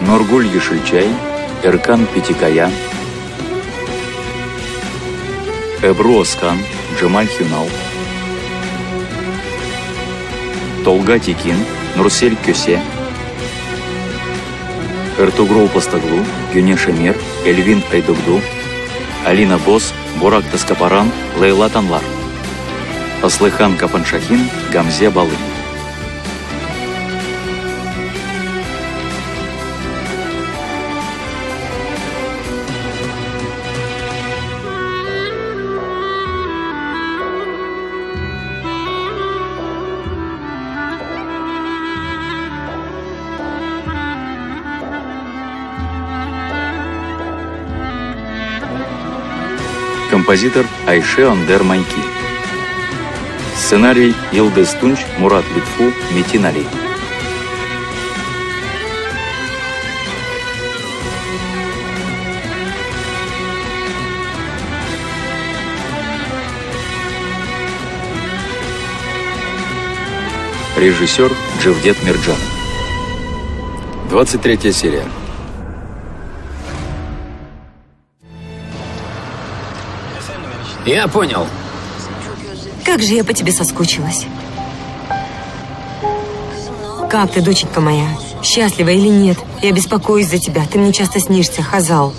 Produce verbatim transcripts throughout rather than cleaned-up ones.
Нургуль Ешильчай, Эркан Пятикая, Эбру Оскан, Джемаль Хюнал, Толга Тикин, Нурсель Кёсе, Эртугрул Пастаглу, Гюнеш Эмир, Эльвин Айдугду, Алина Бос, Бурак Таскапаран, Лейла Танлар, Аслыхан Капаншахин, Гамзе Балы. Композитор Айше Андер Майки. Сценарий Йылдыз Тунч, Мурат Литфу, Метин Али. Режиссер Джевдет Мирджан. двадцать третья серия. Я понял. Как же я по тебе соскучилась. Как ты, доченька моя? Счастлива или нет? Я беспокоюсь за тебя. Ты мне часто снишься, Хазал.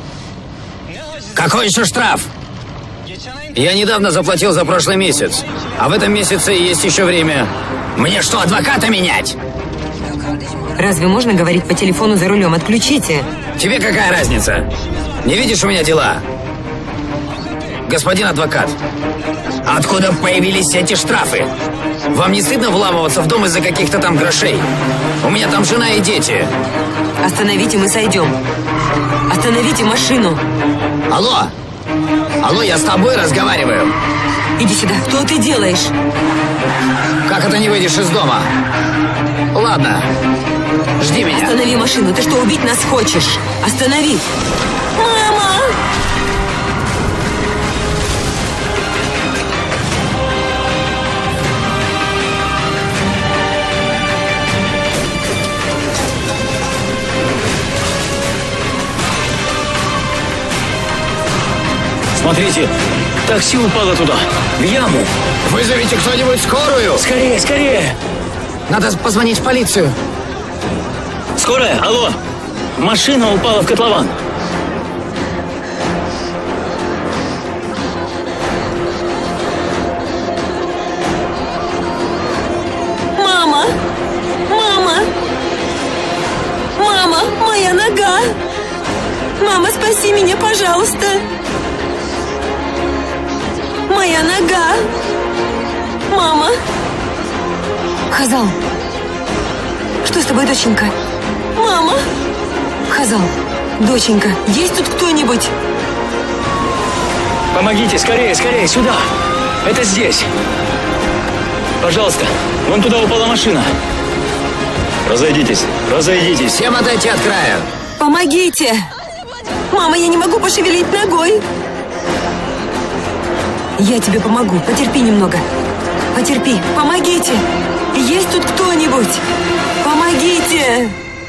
Какой еще штраф? Я недавно заплатил за прошлый месяц. А в этом месяце есть еще время. Мне что, адвоката менять? Разве можно говорить по телефону за рулем? Отключите. Тебе какая разница? Не видишь у меня дела? Господин адвокат, откуда появились эти штрафы? Вам не стыдно вламываться в дом из-за каких-то там грошей? У меня там жена и дети. Остановите, мы сойдем. Остановите машину. Алло! Алло, я с тобой разговариваю. Иди сюда. Что ты делаешь? Как это не выйдешь из дома? Ладно. Жди меня. Останови машину. Ты что, убить нас хочешь? Останови. Мама! Смотрите, такси упало туда, в яму. Вызовите кто-нибудь скорую. Скорее, скорее. Надо позвонить в полицию. Скорая, алло. Машина упала в котлован. Мама! Мама! Мама, моя нога! Мама, спаси меня, пожалуйста! Моя нога! Мама! Хазал! Что с тобой, доченька? Мама! Хазал! Доченька, есть тут кто-нибудь? Помогите, скорее, скорее, сюда. Это здесь. Пожалуйста, вон туда упала машина. Разойдитесь, разойдитесь. Всем отойти от края. Помогите! Мама, я не могу пошевелить ногой. Я тебе помогу. Потерпи немного. Потерпи. Помогите. Есть тут кто-нибудь? Помогите.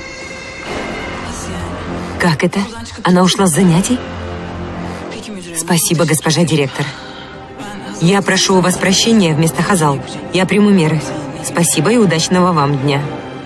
Как это? Она ушла с занятий? Спасибо, госпожа директор. Я прошу у вас прощения вместо Хазал. Я приму меры. Спасибо и удачного вам дня.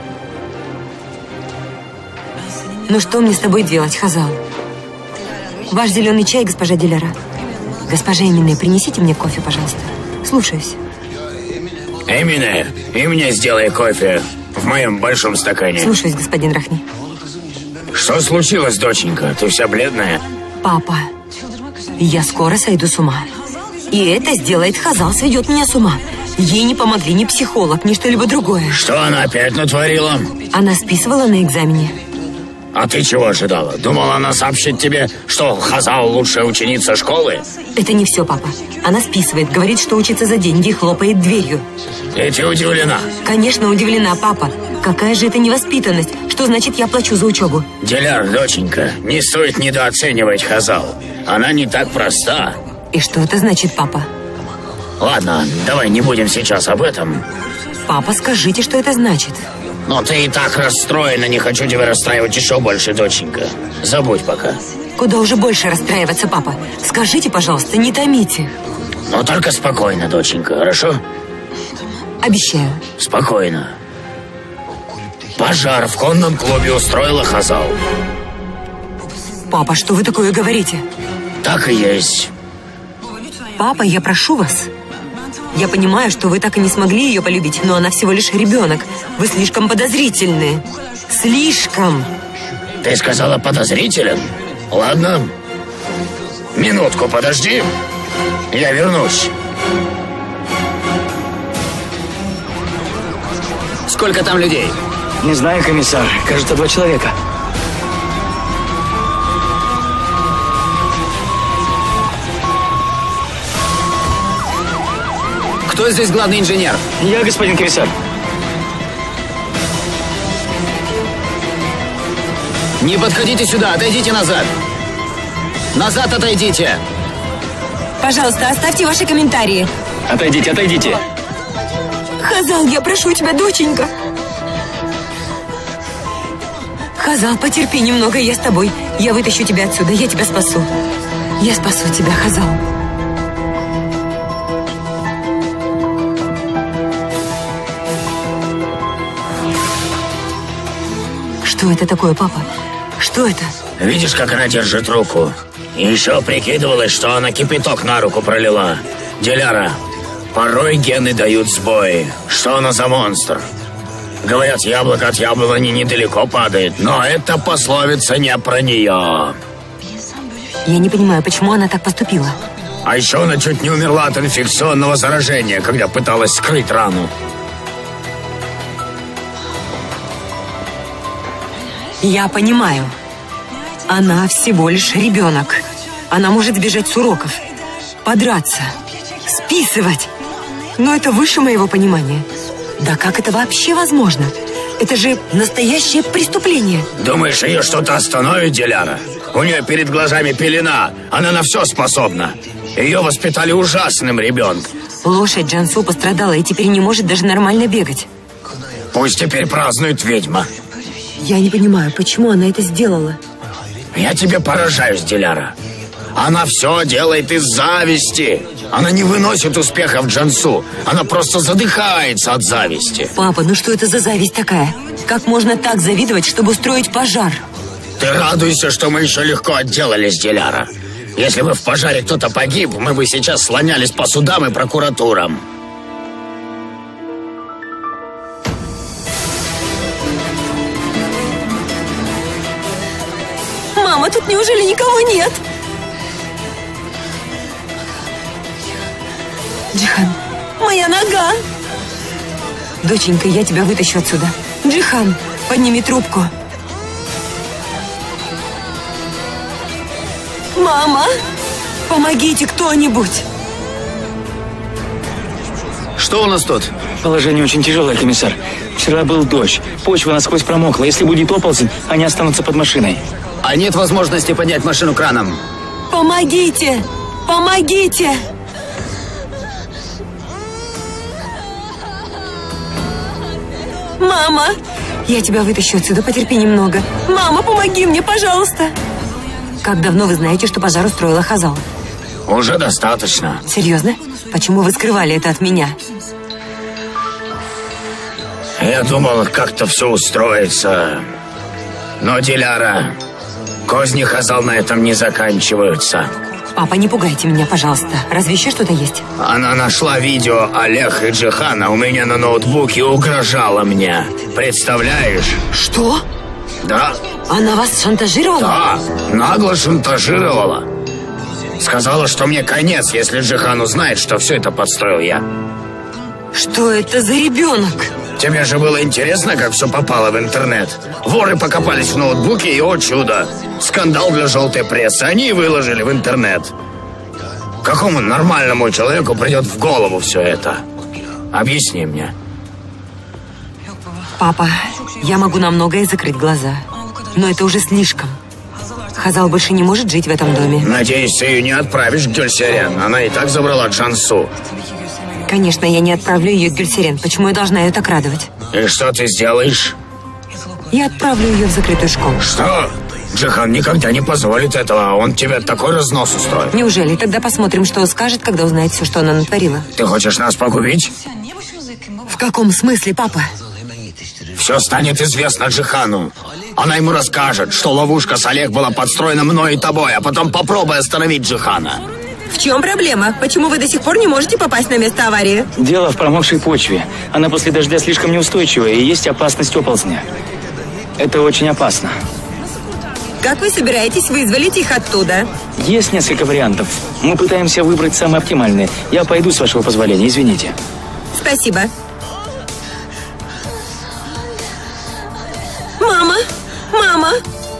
Ну что мне с тобой делать, Хазал? Ваш зеленый чай, госпожа Диляра. Госпожа Эмине, принесите мне кофе, пожалуйста. Слушаюсь. Эмине, и мне сделай кофе в моем большом стакане. Слушаюсь, господин Рахни. Что случилось, доченька? Ты вся бледная? Папа, я скоро сойду с ума. И это сделает Хазал, сведет меня с ума. Ей не помогли ни психолог, ни что-либо другое. Что она опять натворила? Она списывала на экзамене. А ты чего ожидала? Думала, она сообщит тебе, что Хазал лучшая ученица школы? Это не все, папа. Она списывает, говорит, что учится за деньги и хлопает дверью. И ты удивлена? Конечно, удивлена, папа. Какая же это невоспитанность? Что значит, я плачу за учебу? Диляр, доченька, не стоит недооценивать Хазал. Она не так проста. И что это значит, папа? Ладно, давай не будем сейчас об этом. Папа, скажите, что это значит. Но ты и так расстроена, не хочу тебя расстраивать еще больше, доченька. Забудь пока. Куда уже больше расстраиваться, папа? Скажите, пожалуйста, не томите. Но только спокойно, доченька, хорошо? Обещаю. Спокойно. Пожар в конном клубе устроила Хазал. Папа, что вы такое говорите? Так и есть. Папа, я прошу вас. Я понимаю, что вы так и не смогли ее полюбить, но она всего лишь ребенок. Вы слишком подозрительны. Слишком. Ты сказала подозрителен? Ладно. Минутку подожди. Я вернусь. Сколько там людей? Не знаю, комиссар. Кажется, два человека. Кто здесь главный инженер? Я, господин комиссар. Не подходите сюда, отойдите назад. Назад отойдите. Пожалуйста, оставьте ваши комментарии. Отойдите, отойдите. Хазал, я прошу тебя, доченька. Хазал, потерпи немного, я с тобой. Я вытащу тебя отсюда, я тебя спасу. Я спасу тебя, Хазал. Что это такое, папа? Что это? Видишь, как она держит руку? И еще прикидывалась, что она кипяток на руку пролила. Диляра, порой гены дают сбой. Что она за монстр? Говорят, яблоко от яблони недалеко падает, но эта пословица не про нее. Я не понимаю, почему она так поступила. А еще она чуть не умерла от инфекционного заражения, когда пыталась скрыть рану. Я понимаю. Она всего лишь ребенок. Она может сбежать с уроков, подраться, списывать. Но это выше моего понимания. Да как это вообще возможно? Это же настоящее преступление. Думаешь, ее что-то остановит, Диляра? У нее перед глазами пелена. Она на все способна. Ее воспитали ужасным ребенком. Лошадь Джансу пострадала и теперь не может даже нормально бегать. Пусть теперь празднует ведьма. Я не понимаю, почему она это сделала. Я тебе поражаюсь, Диляра. Она все делает из зависти. Она не выносит успеха в Джансу. Она просто задыхается от зависти. Папа, ну что это за зависть такая? Как можно так завидовать, чтобы устроить пожар? Ты радуйся, что мы еще легко отделались, Диляра. Если бы в пожаре кто-то погиб, мы бы сейчас слонялись по судам и прокуратурам. Мама, тут неужели никого нет? Джихан, моя нога! Доченька, я тебя вытащу отсюда. Джихан, подними трубку. Мама, помогите кто-нибудь. Что у нас тут? Положение очень тяжелое, комиссар. Вчера был дождь. Почва насквозь промокла. Если будет оползень, они останутся под машиной. А нет возможности поднять машину краном? Помогите! Помогите! Мама! Я тебя вытащу отсюда, потерпи немного. Мама, помоги мне, пожалуйста! Как давно вы знаете, что пожар устроила Хазал? Уже достаточно. Серьезно? Почему вы скрывали это от меня? Я думал, как-то все устроится. Но, Диляра, козни Хазал на этом не заканчиваются. Папа, не пугайте меня, пожалуйста. Разве еще что-то есть? Она нашла видео Олег и Джихана у меня на ноутбуке и угрожала мне. Представляешь? Что? Да. Она вас шантажировала? Да, нагло шантажировала. Сказала, что мне конец, если Джихан узнает, что все это подстроил я. Что это за ребенок? Тебе же было интересно, как все попало в интернет? Воры покопались в ноутбуке, и, о чудо, скандал для желтой прессы. Они и выложили в интернет. Какому нормальному человеку придет в голову все это? Объясни мне. Папа, я могу на многое закрыть глаза. Но это уже слишком. Хазал больше не может жить в этом доме. Надеюсь, ты ее не отправишь к Гюльсерен. Она и так забрала Джансу. Конечно, я не отправлю ее к Гюльсерен. Почему я должна ее так радовать? И что ты сделаешь? Я отправлю ее в закрытую школу. Что? Джихан никогда не позволит этого. Он тебе такой разнос устроит. Неужели? Тогда посмотрим, что он скажет, когда узнает все, что она натворила. Ты хочешь нас погубить? В каком смысле, папа? Все станет известно Джихану. Она ему расскажет, что ловушка с Олег была подстроена мной и тобой, а потом попробуй остановить Джихана. В чем проблема? Почему вы до сих пор не можете попасть на место аварии? Дело в промокшей почве. Она после дождя слишком неустойчивая, и есть опасность оползня. Это очень опасно. Как вы собираетесь вызволить их оттуда? Есть несколько вариантов. Мы пытаемся выбрать самый оптимальный. Я пойду, с вашего позволения, извините. Спасибо. Мама! Мама!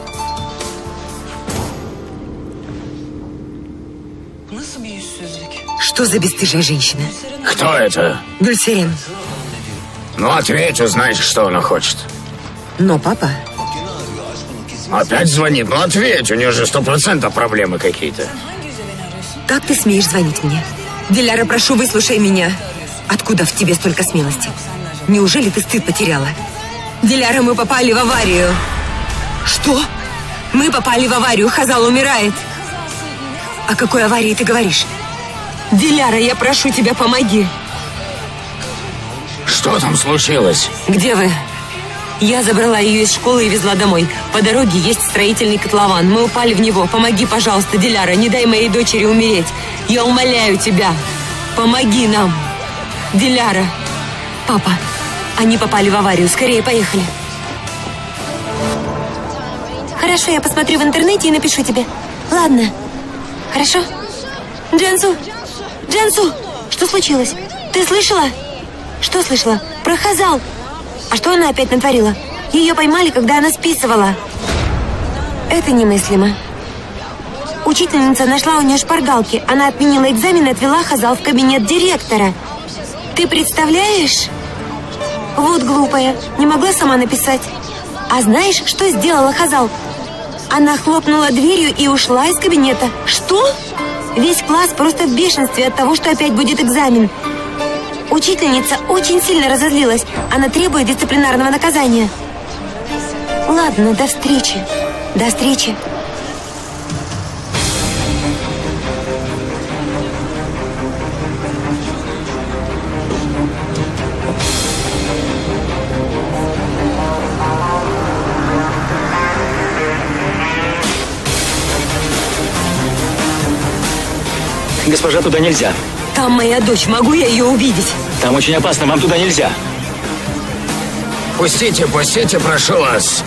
Что за бесстыжая женщина? Кто это? Гюльсерен. Ну, ответь, узнаешь, что она хочет. Но, папа... Опять звонит? Ну, ответь, у нее же сто процентов проблемы какие-то. Как ты смеешь звонить мне? Диляра, прошу, выслушай меня. Откуда в тебе столько смелости? Неужели ты стыд потеряла? Диляра, мы попали в аварию. Что? Мы попали в аварию, Хазал умирает. О какой аварии ты говоришь? Диляра, я прошу тебя, помоги. Что там случилось? Где вы? Я забрала ее из школы и везла домой. По дороге есть строительный котлован. Мы упали в него. Помоги, пожалуйста, Диляра. Не дай моей дочери умереть. Я умоляю тебя. Помоги нам. Диляра. Папа, они попали в аварию. Скорее, поехали. Хорошо, я посмотрю в интернете и напишу тебе. Ладно. Хорошо? Джансу! Джансу! Что случилось? Ты слышала? Что слышала? Про Хазал. А что она опять натворила? Ее поймали, когда она списывала. Это немыслимо. Учительница нашла у нее шпаргалки. Она отменила экзамен и отвела Хазал в кабинет директора. Ты представляешь? Вот глупая. Не могла сама написать. А знаешь, что сделала Хазал? Она хлопнула дверью и ушла из кабинета. Что? Весь класс просто в бешенстве от того, что опять будет экзамен. Учительница очень сильно разозлилась. Она требует дисциплинарного наказания. Ладно, до встречи. До встречи. Госпожа, туда нельзя. Там моя дочь. Могу я ее увидеть? Там очень опасно, вам туда нельзя. Пустите, пустите, прошу вас.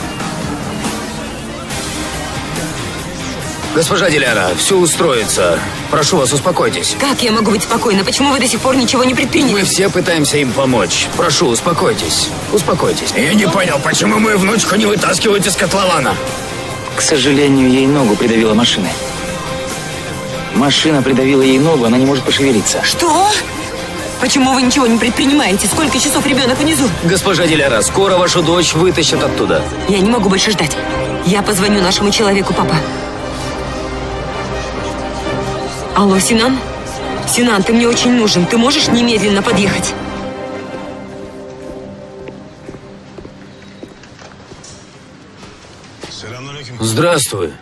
Госпожа Диляра, все устроится. Прошу вас, успокойтесь. Как я могу быть спокойна? Почему вы до сих пор ничего не предприняли? Мы все пытаемся им помочь. Прошу, успокойтесь. Успокойтесь. Я не понял, почему мою внучку не вытаскивают из котлована? К сожалению, ей ногу придавила машина. Машина придавила ей ногу, она не может пошевелиться. Что? Почему вы ничего не предпринимаете? Сколько часов ребенок внизу? Госпожа Диляра, скоро вашу дочь вытащат оттуда. Я не могу больше ждать. Я позвоню нашему человеку, папа. Алло, Синан? Синан, ты мне очень нужен. Ты можешь немедленно подъехать? Здравствуй.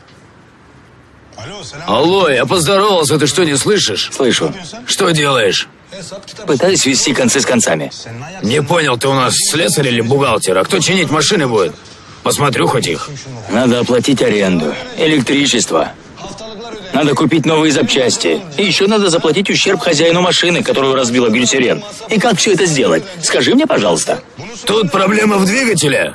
Алло, я поздоровался, ты что, не слышишь? Слышу. Что делаешь? Пытаюсь свести концы с концами. Не понял, ты у нас слесарь или бухгалтер? А кто чинить машины будет? Посмотрю хоть их. Надо оплатить аренду, электричество. Надо купить новые запчасти. И еще надо заплатить ущерб хозяину машины, которую разбила Гюльсерен. И как все это сделать? Скажи мне, пожалуйста. Тут проблема в двигателе.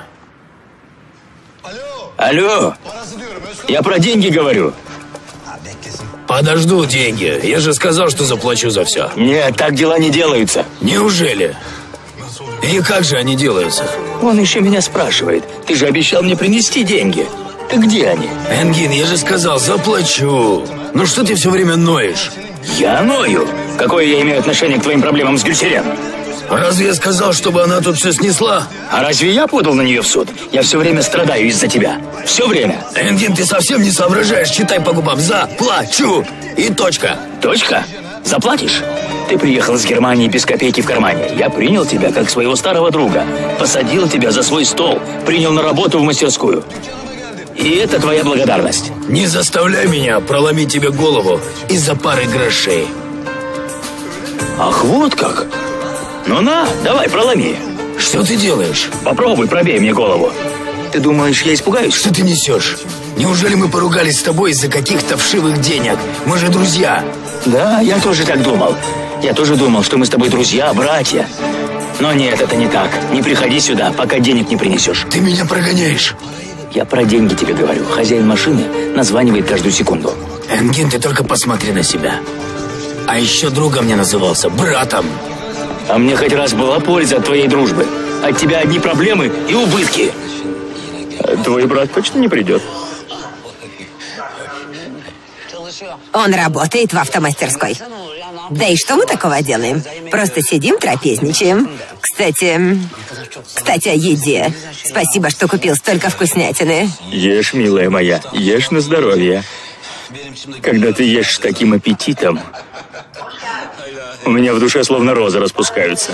Алло, я про деньги говорю. Подожду деньги. Я же сказал, что заплачу за все. Нет, так дела не делаются. Неужели? И как же они делаются? Он еще меня спрашивает. Ты же обещал мне принести деньги. Так где они? Энгин, я же сказал, заплачу. Ну что ты все время ноешь? Я ною. Какое я имею отношение к твоим проблемам с Гюльсерен? Разве я сказал, чтобы она тут все снесла? А разве я подал на нее в суд? Я все время страдаю из-за тебя. Все время. Энгин, ты совсем не соображаешь. Читай по губам. Заплачу. И точка. Точка? Заплатишь? Ты приехал из Германии без копейки в кармане. Я принял тебя как своего старого друга. Посадил тебя за свой стол. Принял на работу в мастерскую. И это твоя благодарность. Не заставляй меня проломить тебе голову из-за пары грошей. Ах, вот как? Ну на, давай, проломи. Что ты делаешь? Попробуй, пробей мне голову. Ты думаешь, я испугаюсь? Что ты несешь? Неужели мы поругались с тобой из-за каких-то вшивых денег? Мы же друзья. Да, я тоже так думал. Я тоже думал, что мы с тобой друзья, братья. Но нет, это не так. Не приходи сюда, пока денег не принесешь. Ты меня прогоняешь. Я про деньги тебе говорю. Хозяин машины названивает каждую секунду. Энгин, ты только посмотри на себя. А еще другом мне назывался, братом. А мне хоть раз была польза от твоей дружбы. От тебя одни проблемы и убытки. Твой брат точно не придет? Он работает в автомастерской. Да и что мы такого делаем? Просто сидим, трапезничаем. Кстати, кстати, о еде. Спасибо, что купил столько вкуснятины. Ешь, милая моя, ешь на здоровье. Когда ты ешь с таким аппетитом, у меня в душе словно розы распускаются.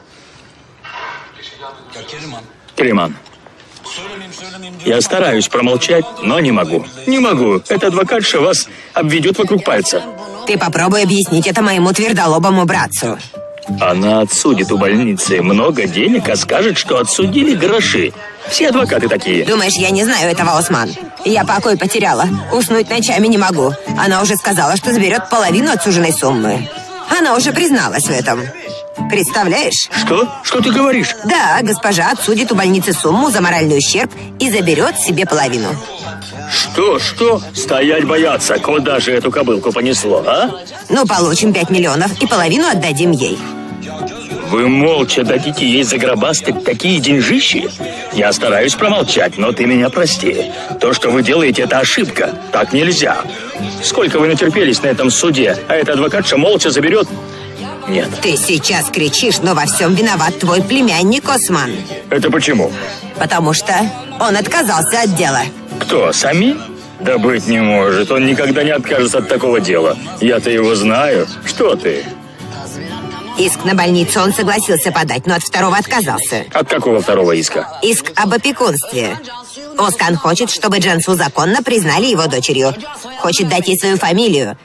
Кериман, я стараюсь промолчать, но не могу. Не могу. Эта адвокатша вас обведет вокруг пальца. Ты попробуй объяснить это моему твердолобому братцу. Она отсудит у больницы много денег, а скажет, что отсудили гроши. Все адвокаты такие. Думаешь, я не знаю этого, Осман? Я покой потеряла. Уснуть ночами не могу. Она уже сказала, что заберет половину отсуженной суммы. Она уже призналась в этом. Представляешь? Что? Что ты говоришь? Да, госпожа отсудит у больницы сумму за моральный ущерб и заберет себе половину. Что, что? Стоять бояться. Куда же эту кобылку понесло, а? Ну, получим пять миллионов и половину отдадим ей. Вы молча дадите ей загробастать такие деньжищи? Я стараюсь промолчать, но ты меня прости. То, что вы делаете, это ошибка. Так нельзя. Сколько вы натерпелись на этом суде, а эта адвокатша молча заберет... Нет. Ты сейчас кричишь, но во всем виноват твой племянник, Осман. Это почему? Потому что он отказался от дела. Кто, Сами? Да быть не может. Он никогда не откажется от такого дела. Я-то его знаю. Что ты? Иск на больницу он согласился подать, но от второго отказался. От какого второго иска? Иск об опекунстве. Оскан хочет, чтобы Дженсу законно признали его дочерью. Хочет дать ей свою фамилию.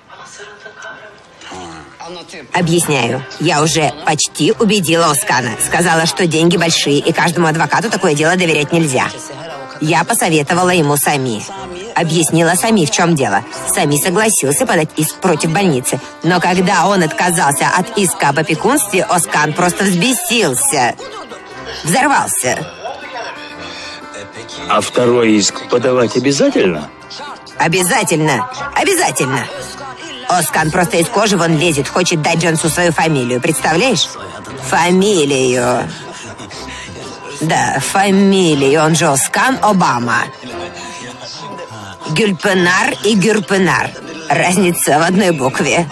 Объясняю. Я уже почти убедила Оскана. Сказала, что деньги большие, и каждому адвокату такое дело доверять нельзя. Я посоветовала ему Сами. Объяснила Сами, в чем дело. Сами согласился подать иск против больницы. Но когда он отказался от иска об опекунстве, Оскан просто взбесился. Взорвался. А второй иск подавать обязательно? Обязательно. Обязательно. Оскан просто из кожи вон лезет, хочет дать Джонсу свою фамилию. Представляешь? Фамилию. Да, фамилию. Он же Оскан Обама. Гюльпенар и Гюрпенар. Разница в одной букве.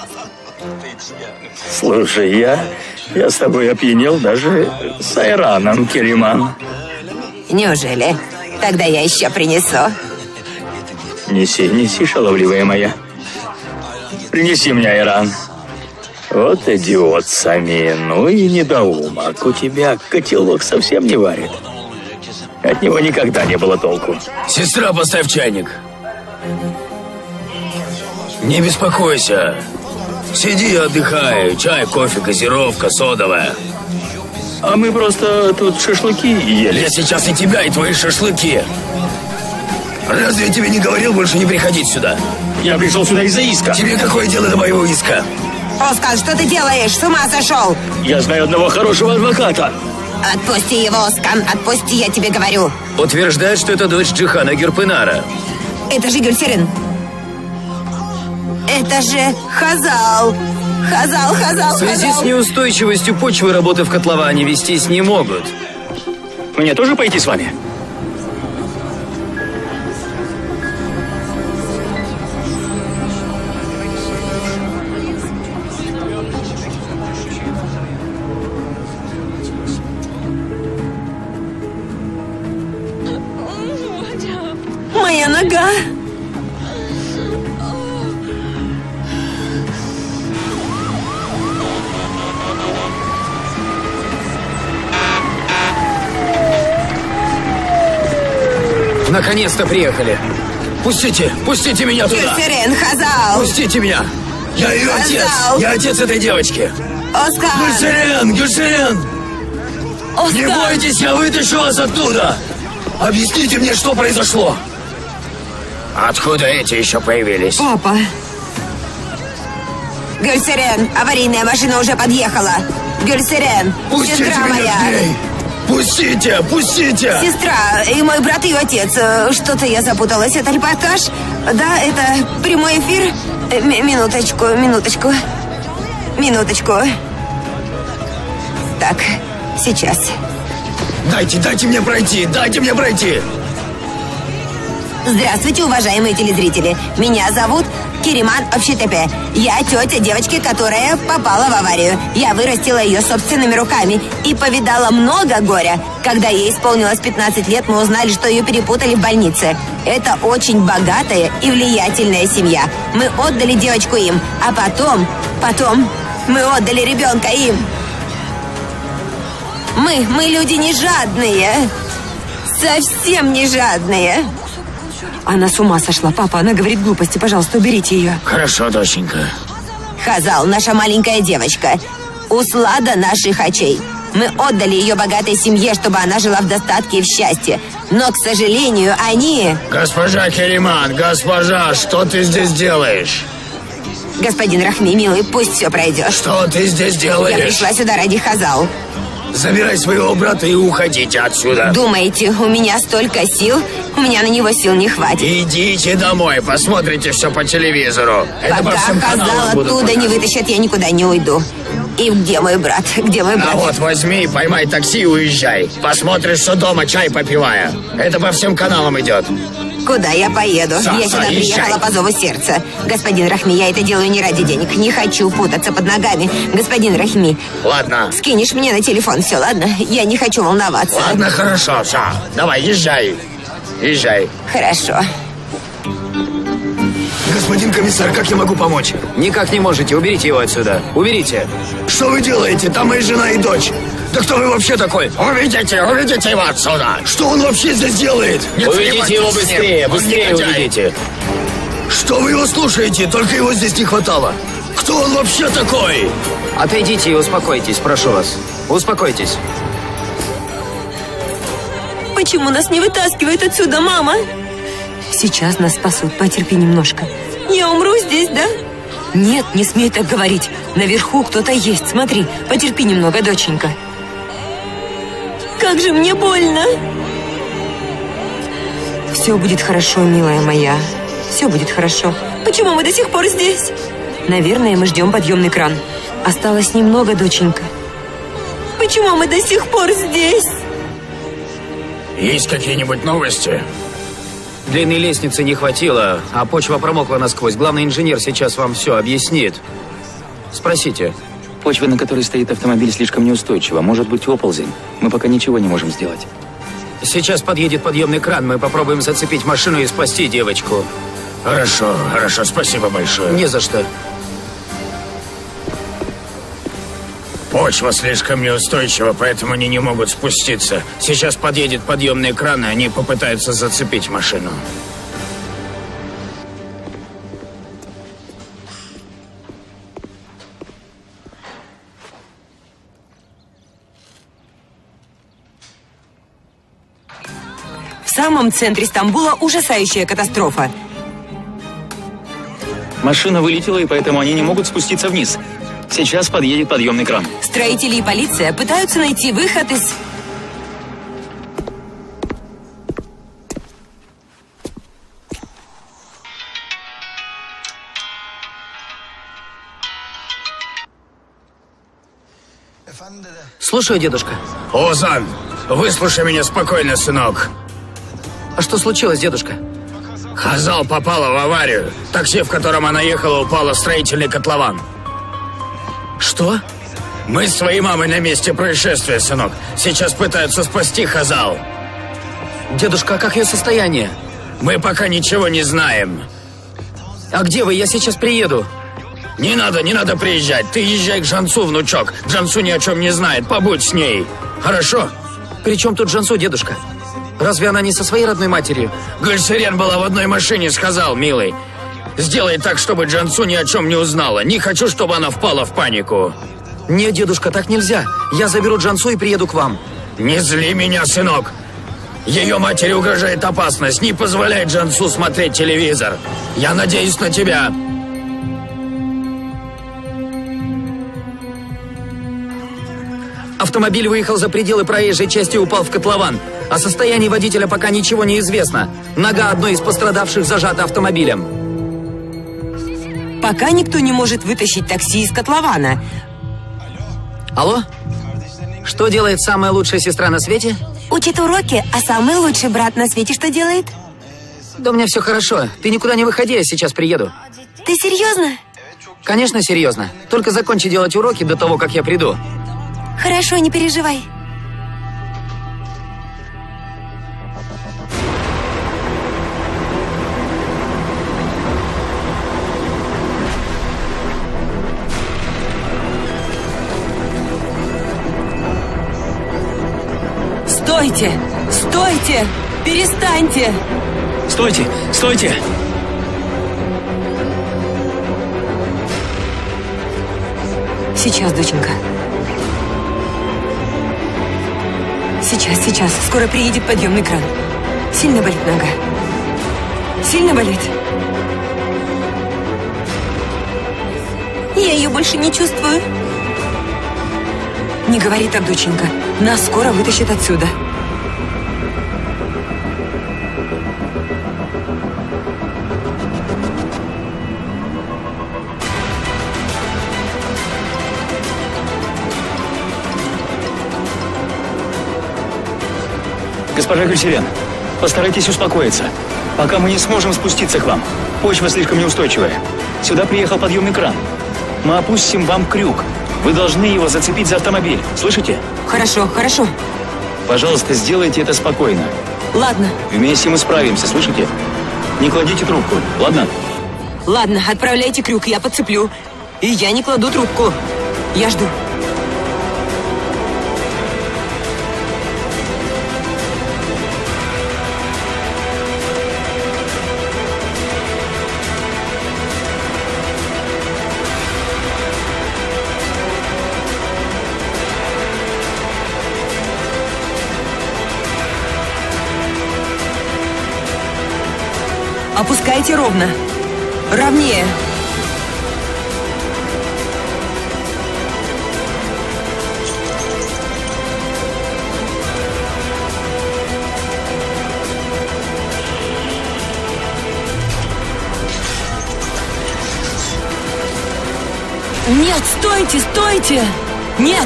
Слушай, я... Я с тобой опьянел даже с айраном, Кериман. Неужели? Тогда я еще принесу. Неси, неси, шаловливая моя. Принеси мне айран. Вот идиот, Сами, ну и недоумок. У тебя котелок совсем не варит. От него никогда не было толку. Сестра, поставь чайник. Не беспокойся. Сиди и отдыхай. Чай, кофе, газировка, содовая. А мы просто тут шашлыки ели. Я сейчас и тебя, и твои шашлыки. Разве я тебе не говорил больше не приходить сюда? Я пришел сюда из-за иска. Тебе какое дело до моего иска? Оскан, что ты делаешь? С ума сошел? Я знаю одного хорошего адвоката. Отпусти его, Оскан, отпусти, я тебе говорю. Утверждает, что это дочь Джихана Гюрпенара. Это же Гюльсерин. Это же Хазал. Хазал, Хазал, В связи Хазал. с неустойчивостью почвы работы в котловане вестись не могут. Мне тоже пойти с вами? Моя нога. Наконец-то приехали. Пустите, пустите меня туда. Гюльсерен, Хазал! Пустите меня. Я ее отец. Хазал! Я отец этой девочки. Оскар! Гюльсерен, Гюльсерен! Оскар! Не бойтесь, я вытащу вас оттуда. Объясните мне, что произошло. Откуда эти еще появились? Папа! Гюльсерен, аварийная машина уже подъехала. Гюльсерен, Пустите сестра меня моя. к ней. Пустите, пустите. Сестра и мой брат ее отец. Э, Что-то я запуталась. Это репортаж? Да, это прямой эфир? Э, ми- Минуточку, минуточку. Минуточку. Так, сейчас. Дайте, дайте мне пройти, дайте мне пройти. Здравствуйте, уважаемые телезрители. Меня зовут Кериман Общетепе. Я тетя девочки, которая попала в аварию. Я вырастила ее собственными руками и повидала много горя. Когда ей исполнилось пятнадцать лет, мы узнали, что ее перепутали в больнице. Это очень богатая и влиятельная семья. Мы отдали девочку им, а потом, потом мы отдали ребенка им. Мы, мы люди не жадные. Совсем не жадные. Она с ума сошла, папа. Она говорит глупости. Пожалуйста, уберите ее. Хорошо, доченька. Хазал, наша маленькая девочка. Услада наших очей. Мы отдали ее богатой семье, чтобы она жила в достатке и в счастье. Но, к сожалению, они... Госпожа Кериман, госпожа, что ты здесь делаешь? Господин Рахми, милый, пусть все пройдет. Что ты здесь Я делаешь? пришла сюда ради Хазал. Забирай своего брата и уходите отсюда. Думаете, у меня столько сил? У меня на него сил не хватит. Идите домой, посмотрите все по телевизору. Это по Пока всем Хазал каналам будут оттуда не показывать. вытащат, я никуда не уйду. И где мой брат? Где мой брат? А вот возьми, поймай такси и уезжай. Посмотришь, что дома чай попивая. Это по всем каналам идет. Куда я поеду? Са, я Са, сюда езжай. приехала по зову сердца. Господин Рахми, я это делаю не ради денег. Не хочу путаться под ногами. Господин Рахми, Ладно. скинешь мне на телефон все, ладно? Я не хочу волноваться. Ладно, хорошо, все. Давай, езжай. Езжай. Хорошо. Господин комиссар, как я могу помочь? Никак не можете. Уберите его отсюда. Уберите. Что вы делаете? Там моя жена и дочь. Да кто вы вообще такой? Уведите, уведите его отсюда. Что он вообще здесь делает? Не Уведите его церемоньтесь с ним. быстрее. Он Быстрее негодяй. уведите. Что вы его слушаете? Только его здесь не хватало. Кто он вообще такой? Отойдите и успокойтесь, прошу вас. Успокойтесь. Почему нас не вытаскивают отсюда, мама? Сейчас нас спасут, потерпи немножко. Я умру здесь, да? Нет, не смей так говорить. Наверху кто-то есть, смотри. Потерпи немного, доченька. Как же мне больно. Все будет хорошо, милая моя. Все будет хорошо. Почему мы до сих пор здесь? Наверное, мы ждем подъемный кран. Осталось немного, доченька. Почему мы до сих пор здесь? Есть какие-нибудь новости? Длинной лестницы не хватило, а почва промокла насквозь. Главный инженер сейчас вам все объяснит. Спросите. Почва, на которой стоит автомобиль, слишком неустойчива. Может быть, оползень. Мы пока ничего не можем сделать. Сейчас подъедет подъемный кран. Мы попробуем зацепить машину и спасти девочку. Хорошо, хорошо, спасибо большое. Не за что. Почва слишком неустойчива, поэтому они не могут спуститься. Сейчас подъедет подъемный кран, и они попытаются зацепить машину. В самом центре Стамбула ужасающая катастрофа. Машина вылетела, и поэтому они не могут спуститься вниз. Сейчас подъедет подъемный кран. Строители и полиция пытаются найти выход из... Слушаю, дедушка. Озан, выслушай меня спокойно, сынок. А что случилось, дедушка? Хазал попала в аварию. Такси, в котором она ехала, упало в строительный котлован. Что? Мы с твоей мамой на месте происшествия, сынок. Сейчас пытаются спасти Хазал. Дедушка, а как ее состояние? Мы пока ничего не знаем. А где вы? Я сейчас приеду. Не надо, не надо приезжать. Ты езжай к Жансу, внучок. Жансу ни о чем не знает. Побудь с ней. Хорошо? При чем тут Жансу, дедушка? Разве она не со своей родной матерью? Гульсерен была в одной машине, сказал, милый. Сделай так, чтобы Джансу ни о чем не узнала. Не хочу, чтобы она впала в панику. Нет, дедушка, так нельзя. Я заберу Джансу и приеду к вам. Не зли меня, сынок. Ее матери угрожает опасность. Не позволяй Джансу смотреть телевизор. Я надеюсь на тебя. Автомобиль выехал за пределы проезжей части и упал в котлован. О состоянии водителя пока ничего не известно. Нога одной из пострадавших зажата автомобилем. Пока никто не может вытащить такси из котлована. Алло? Что делает самая лучшая сестра на свете? Учит уроки, а самый лучший брат на свете что делает? Да у меня все хорошо. Ты никуда не выходи, я сейчас приеду. Ты серьезно? Конечно, серьезно. Только закончи делать уроки до того, как я приду. Хорошо, не переживай. Стойте! Стойте! Перестаньте! Стойте! Стойте! Сейчас, доченька. Сейчас, сейчас. Скоро приедет подъемный кран. Сильно болит нога? Сильно болит? Я ее больше не чувствую. Не говори так, доченька. Нас скоро вытащат отсюда. Госпожа Гульсерен, постарайтесь успокоиться. Пока мы не сможем спуститься к вам. Почва слишком неустойчивая. Сюда приехал подъемный кран. Мы опустим вам крюк. Вы должны его зацепить за автомобиль. Слышите? Хорошо, хорошо. Пожалуйста, сделайте это спокойно. Ладно. Вместе мы справимся, слышите? Не кладите трубку, ладно? Ладно, отправляйте крюк, я подцеплю. И я не кладу трубку. Я жду. Опускайте ровно. Ровнее. Нет, стойте, стойте! Нет!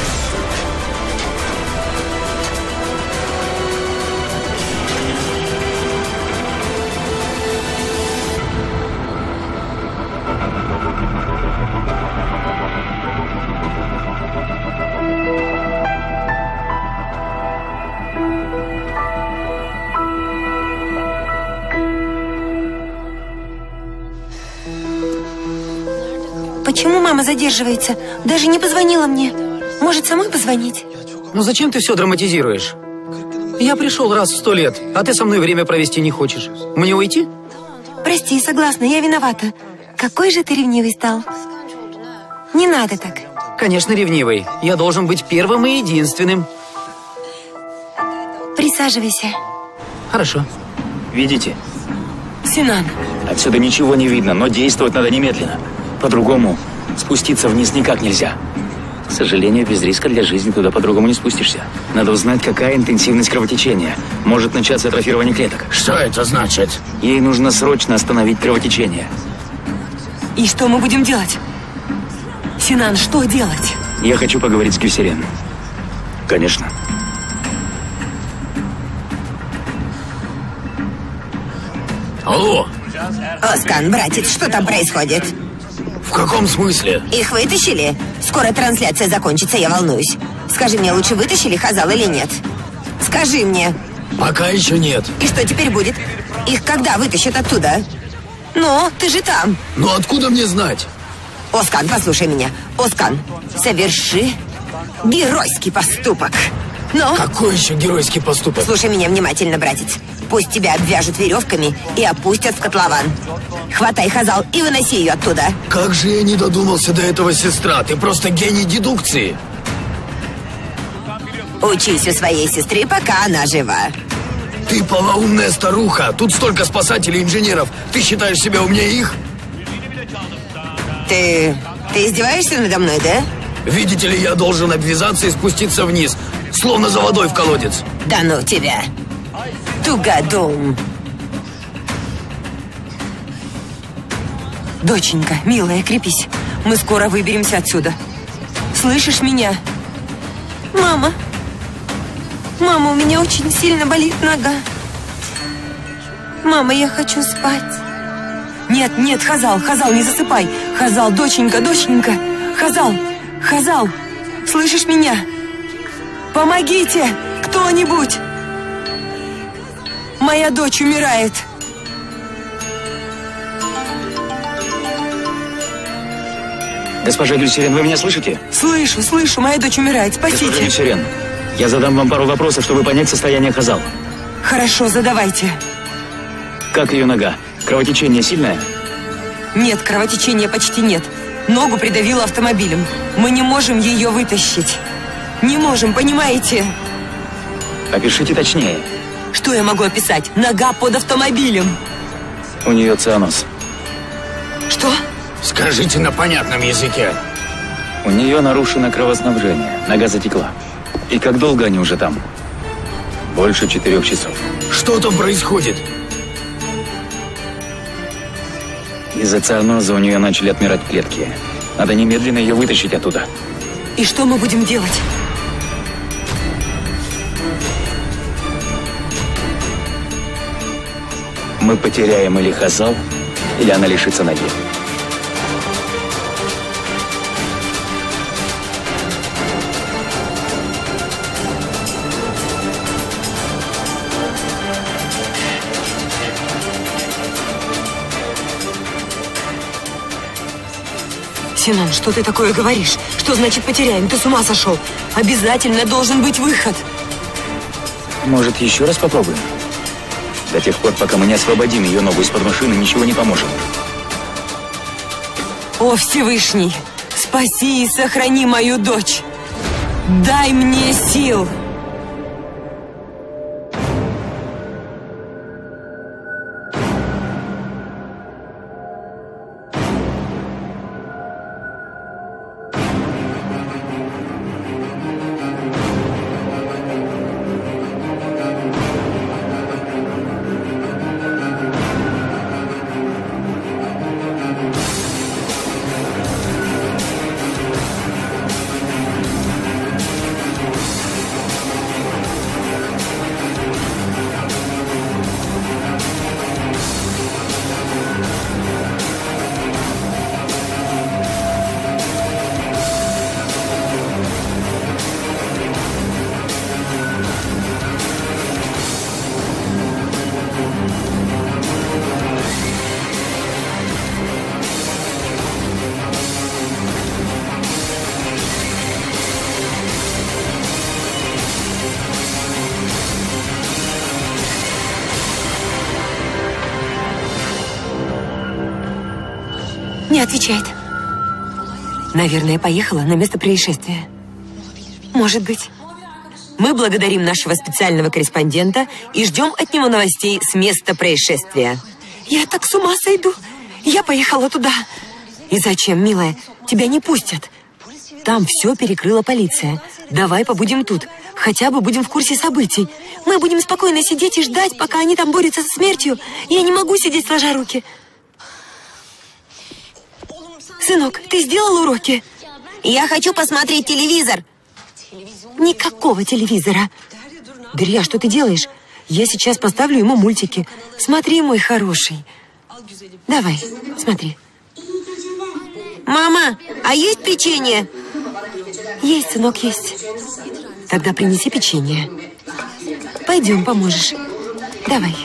Почему мама задерживается? Даже не позвонила мне. Может, самой позвонить? Ну зачем ты все драматизируешь? Я пришел раз в сто лет, а ты со мной время провести не хочешь. Мне уйти? Прости, согласна, я виновата. Какой же ты ревнивый стал. Не надо так. Конечно, ревнивый. Я должен быть первым и единственным. Присаживайся. Хорошо. Видите? Синан. Отсюда ничего не видно, но действовать надо немедленно. По-другому спуститься вниз никак нельзя. К сожалению, без риска для жизни туда по-другому не спустишься. Надо узнать, какая интенсивность кровотечения. Может начаться атрофирование клеток. Что это значит? Ей нужно срочно остановить кровотечение. И что мы будем делать? Синан, что делать? Я хочу поговорить с Гюсерен. Конечно. Алло! Оскан, братец, что там происходит? В каком смысле? Их вытащили? Скоро трансляция закончится, я волнуюсь. Скажи мне, лучше вытащили Хазал или нет? Скажи мне. Пока еще нет. И что теперь будет? Их когда вытащат оттуда? Ну, ты же там. Ну откуда мне знать? Оскан, послушай меня. Оскан, соверши геройский поступок. Ну? Какой еще геройский поступок? Слушай меня внимательно, братец. Пусть тебя обвяжут веревками и опустят в котлован. Хватай Хазал и выноси ее оттуда. Как же я не додумался до этого, сестра. Ты просто гений дедукции. Учись у своей сестры, пока она жива. Ты полоумная старуха. Тут столько спасателей и инженеров. Ты считаешь себя умнее их? Ты... ты издеваешься надо мной, да? Видите ли, я должен обвязаться и спуститься вниз, словно за водой в колодец. Да ну тебя. Тугодум. Доченька, милая, крепись. Мы скоро выберемся отсюда. Слышишь меня? Мама. Мама, у меня очень сильно болит нога. Мама, я хочу спать. Нет, нет, Хазал, Хазал, не засыпай. Хазал, доченька, доченька. Хазал, Хазал, слышишь меня? Помогите, кто-нибудь. Моя дочь умирает. Госпожа Гюльсерен, вы меня слышите? Слышу, слышу, моя дочь умирает, спасите. Госпожа Гюльсерен, я задам вам пару вопросов, чтобы понять состояние Хазал. Хорошо, задавайте. Как ее нога? Кровотечение сильное? Нет, кровотечения почти нет. Ногу придавило автомобилем. Мы не можем ее вытащить. Не можем, понимаете? Опишите точнее. Что я могу описать? Нога под автомобилем. У нее цианоз. Что? Скажите на понятном языке. У нее нарушено кровоснабжение. Нога затекла. И как долго они уже там? Больше четырех часов. Что там происходит? Из-за цианоза у нее начали отмирать клетки. Надо немедленно ее вытащить оттуда. И что мы будем делать? Мы потеряем или Хазал, или она лишится ноги. Синан, что ты такое говоришь? Что значит потеряем? Ты с ума сошел? Обязательно должен быть выход. Может, еще раз попробуем? До тех пор, пока мы не освободим ее ногу из-под машины, ничего не поможет. О, Всевышний, спаси и сохрани мою дочь. Дай мне сил. Не отвечает. Наверное, поехала на место происшествия. Может быть. Мы благодарим нашего специального корреспондента и ждем от него новостей с места происшествия. Я так с ума сойду. Я поехала туда. И зачем, милая? Тебя не пустят. Там все перекрыла полиция. Давай побудем тут. Хотя бы будем в курсе событий. Мы будем спокойно сидеть и ждать, пока они там борются со смертью. Я не могу сидеть сложа руки. Сынок, ты сделал уроки? Я хочу посмотреть телевизор. Никакого телевизора. Дарья, что ты делаешь? Я сейчас поставлю ему мультики. Смотри, мой хороший. Давай, смотри. Мама, а есть печенье? Есть, сынок, есть. Тогда принеси печенье. Пойдем, поможешь. Давай.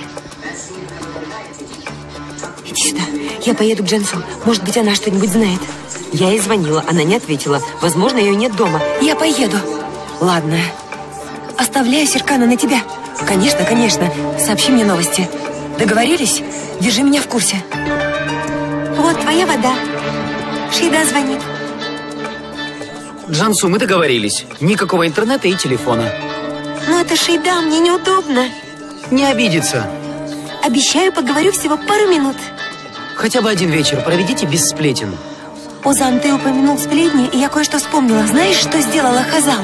Иди сюда. Я поеду к Дженсу. Может быть, она что-нибудь знает. Я ей звонила, она не ответила. Возможно, ее нет дома. Я поеду. Ладно. Оставляю Серкана на тебя. Конечно, конечно. Сообщи мне новости. Договорились? Держи меня в курсе. Вот твоя вода. Шейда звонит. Джансу, мы договорились. Никакого интернета и телефона. Ну это Шейда, мне неудобно. Не обидится. Обещаю, поговорю всего пару минут. Хотя бы один вечер проведите без сплетен. Озан, ты упомянул сплетни, и я кое-что вспомнила. Знаешь, что сделала Хазал?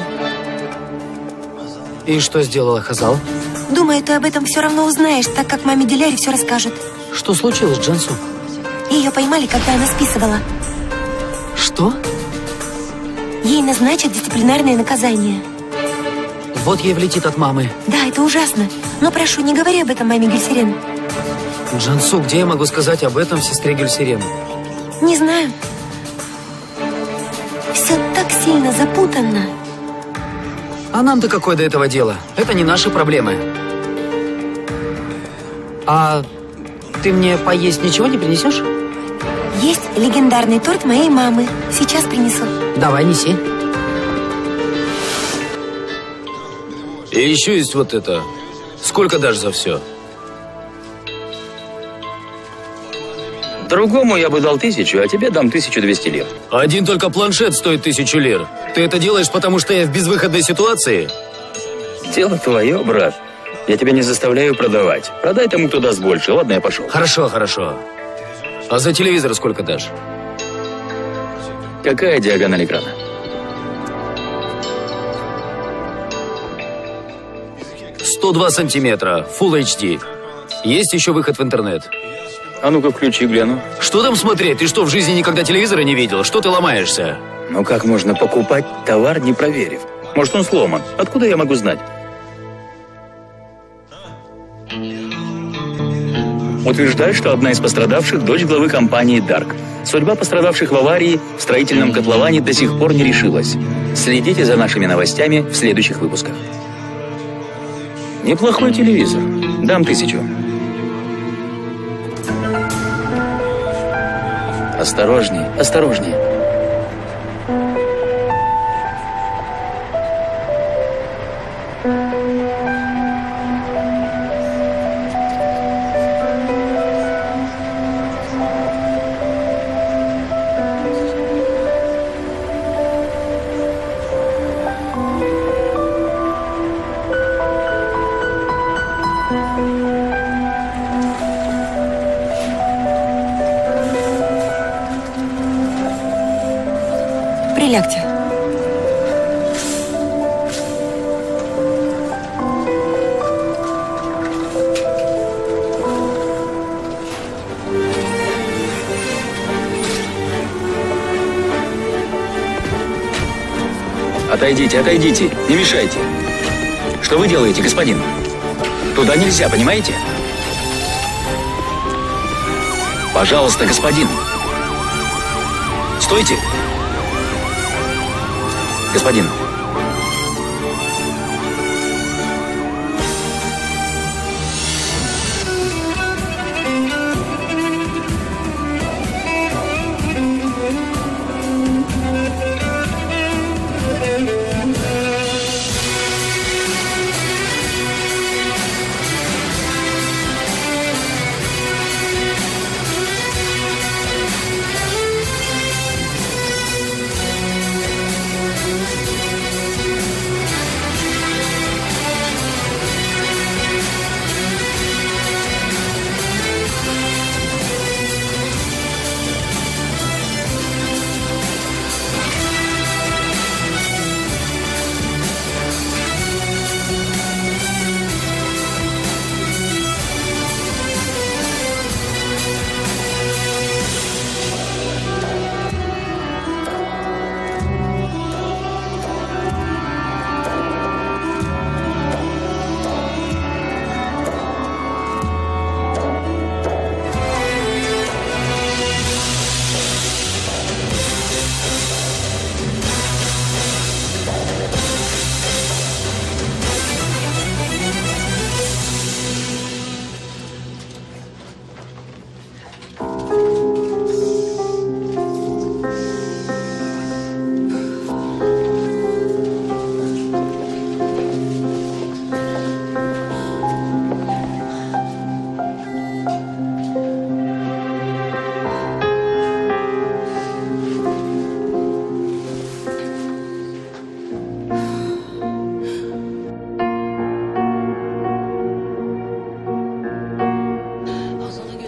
И что сделала Хазал? Думаю, ты об этом все равно узнаешь, так как маме Диляре все расскажет. Что случилось, Джансу? Ее поймали, когда она списывала. Что? Ей назначат дисциплинарное наказание. Вот ей влетит от мамы. Да, это ужасно. Но прошу, не говори об этом маме Гюльсерен. Джансу, где я могу сказать об этом сестре Гюльсерен? Не знаю. Все так сильно запутанно. А нам-то какое до этого дело? Это не наши проблемы. А ты мне поесть ничего не принесешь? Есть легендарный торт моей мамы. Сейчас принесу. Давай, неси. И еще есть вот это. Сколько дашь за все? Другому я бы дал тысячу, а тебе дам тысячу двести лир. Один только планшет стоит тысячу лир. Ты это делаешь, потому что я в безвыходной ситуации? Дело твое, брат. Я тебя не заставляю продавать. Продай тому, кто даст больше. Ладно, я пошел. Хорошо, хорошо. А за телевизор сколько дашь? Какая диагональ экрана? сто два сантиметра, Full эйч ди. Есть еще выход в интернет. А ну-ка включи, гляну. Что там смотреть? Ты что, в жизни никогда телевизора не видел? Что ты ломаешься? Ну как можно покупать товар, не проверив? Может, он сломан? Откуда я могу знать? Утверждают, что одна из пострадавших – дочь главы компании «Дарк». Судьба пострадавших в аварии в строительном котловане до сих пор не решилась. Следите за нашими новостями в следующих выпусках. Неплохой телевизор. Дам тысячу. Осторожней, осторожней. Прилягте. Отойдите, отойдите, не мешайте. Что вы делаете, господин? Туда нельзя, понимаете? Пожалуйста, господин. Стойте. Господин.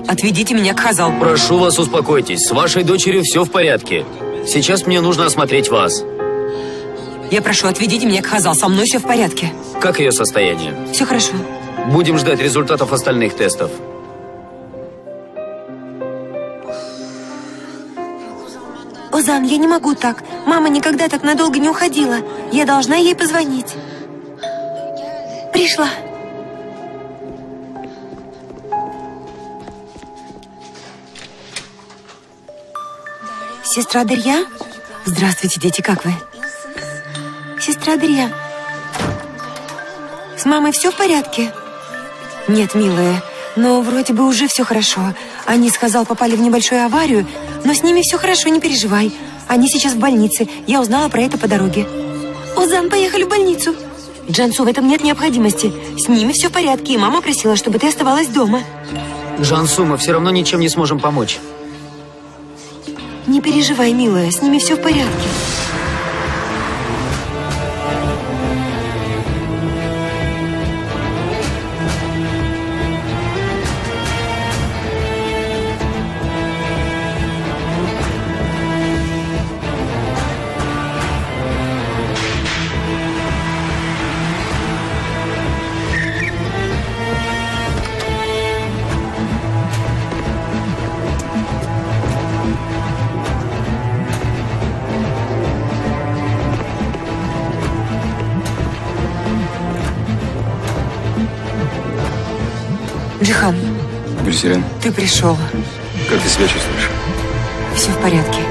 Отведите меня к Хазал. Прошу вас, успокойтесь. С вашей дочерью все в порядке. Сейчас мне нужно осмотреть вас. Я прошу, отведите меня к Хазал. Со мной все в порядке. Как ее состояние? Все хорошо. Будем ждать результатов остальных тестов. Озан, я не могу так. Мама никогда так надолго не уходила. Я должна ей позвонить. Пришла. Сестра Дырья? Здравствуйте, дети, как вы? Сестра Дырья. С мамой все в порядке? Нет, милая, но вроде бы уже все хорошо. Они с Хазал попали в небольшую аварию, но с ними все хорошо, не переживай. Они сейчас в больнице. Я узнала про это по дороге. Озан, поехали в больницу. Джансу, в этом нет необходимости. С ними все в порядке, и мама просила, чтобы ты оставалась дома. Джансу, мы все равно ничем не сможем помочь. Не переживай, милая, с ними все в порядке. Джихан. Гульсерен, Ты пришел. как ты себя чувствуешь? Все в порядке.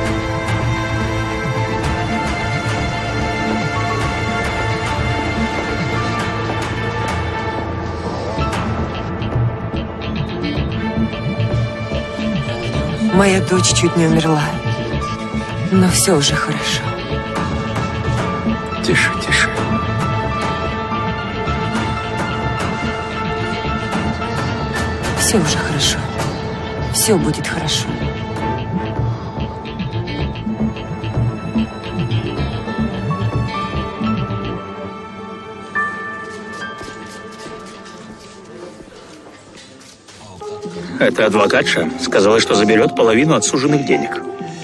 Моя дочь чуть не умерла. Но все уже хорошо. Тише, тише. Все уже хорошо. Все будет хорошо. Эта адвокатша сказала, что заберет половину отсуженных денег.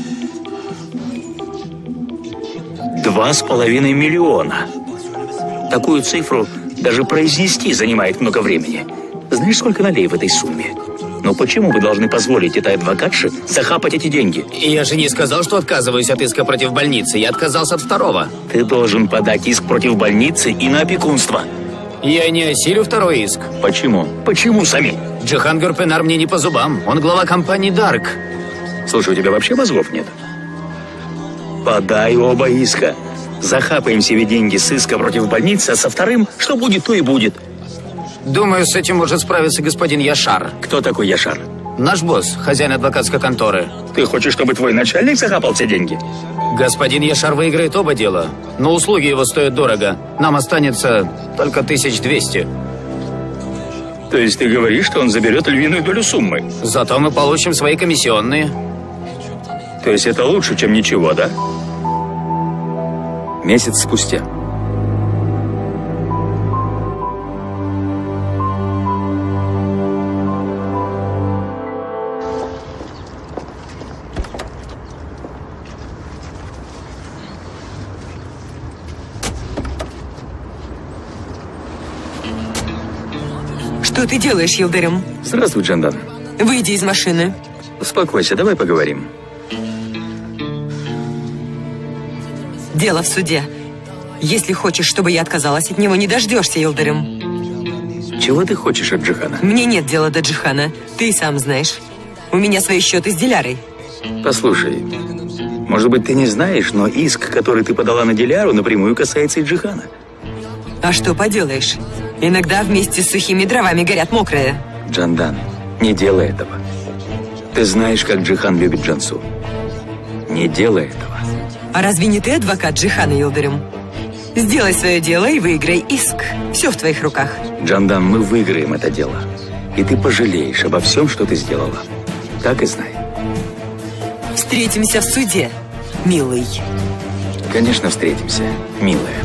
Два с половиной миллиона. Такую цифру даже произнести занимает много времени. Знаешь, сколько налей в этой сумме? Но почему вы должны позволить этой адвокатше захапать эти деньги? И я же не сказал, что отказываюсь от иска против больницы. Я отказался от второго. Ты должен подать иск против больницы и на опекунство. Я не осилю второй иск. Почему? Почему сами? Джихан Гурпенар мне не по зубам. Он глава компании «Дарк». Слушай, у тебя вообще мозгов нет? Подай оба иска. Захапаем себе деньги с иска против больницы, а со вторым, что будет, то и будет. Думаю, с этим может справиться господин Яшар. Кто такой Яшар? Наш босс, хозяин адвокатской конторы. Ты хочешь, чтобы твой начальник захапал все деньги? Господин Яшар выиграет оба дела, но услуги его стоят дорого. Нам останется только тысяч двести. То есть ты говоришь, что он заберет львиную долю суммы? Зато мы получим свои комиссионные. То есть это лучше, чем ничего, да? Месяц спустя. Что ты делаешь, Йылдырым? Здравствуй, Джандан. Выйди из машины. Успокойся, давай поговорим. Дело в суде. Если хочешь, чтобы я отказалась от него, не дождешься, Йылдырым. Чего ты хочешь от Джихана? Мне нет дела до Джихана. Ты сам знаешь. У меня свои счеты с Дилярой. Послушай, может быть, ты не знаешь, но иск, который ты подала на Диляру, напрямую касается и Джихана. А что поделаешь? Иногда вместе с сухими дровами горят мокрые. Джандан, не делай этого. Ты знаешь, как Джихан любит Джансу. Не делай этого. А разве не ты адвокат Джихана, Йылдырым? Сделай свое дело и выиграй иск. Все в твоих руках. Джандан, мы выиграем это дело. И ты пожалеешь обо всем, что ты сделала. Так и знай. Встретимся в суде, милый. Конечно, встретимся, милая.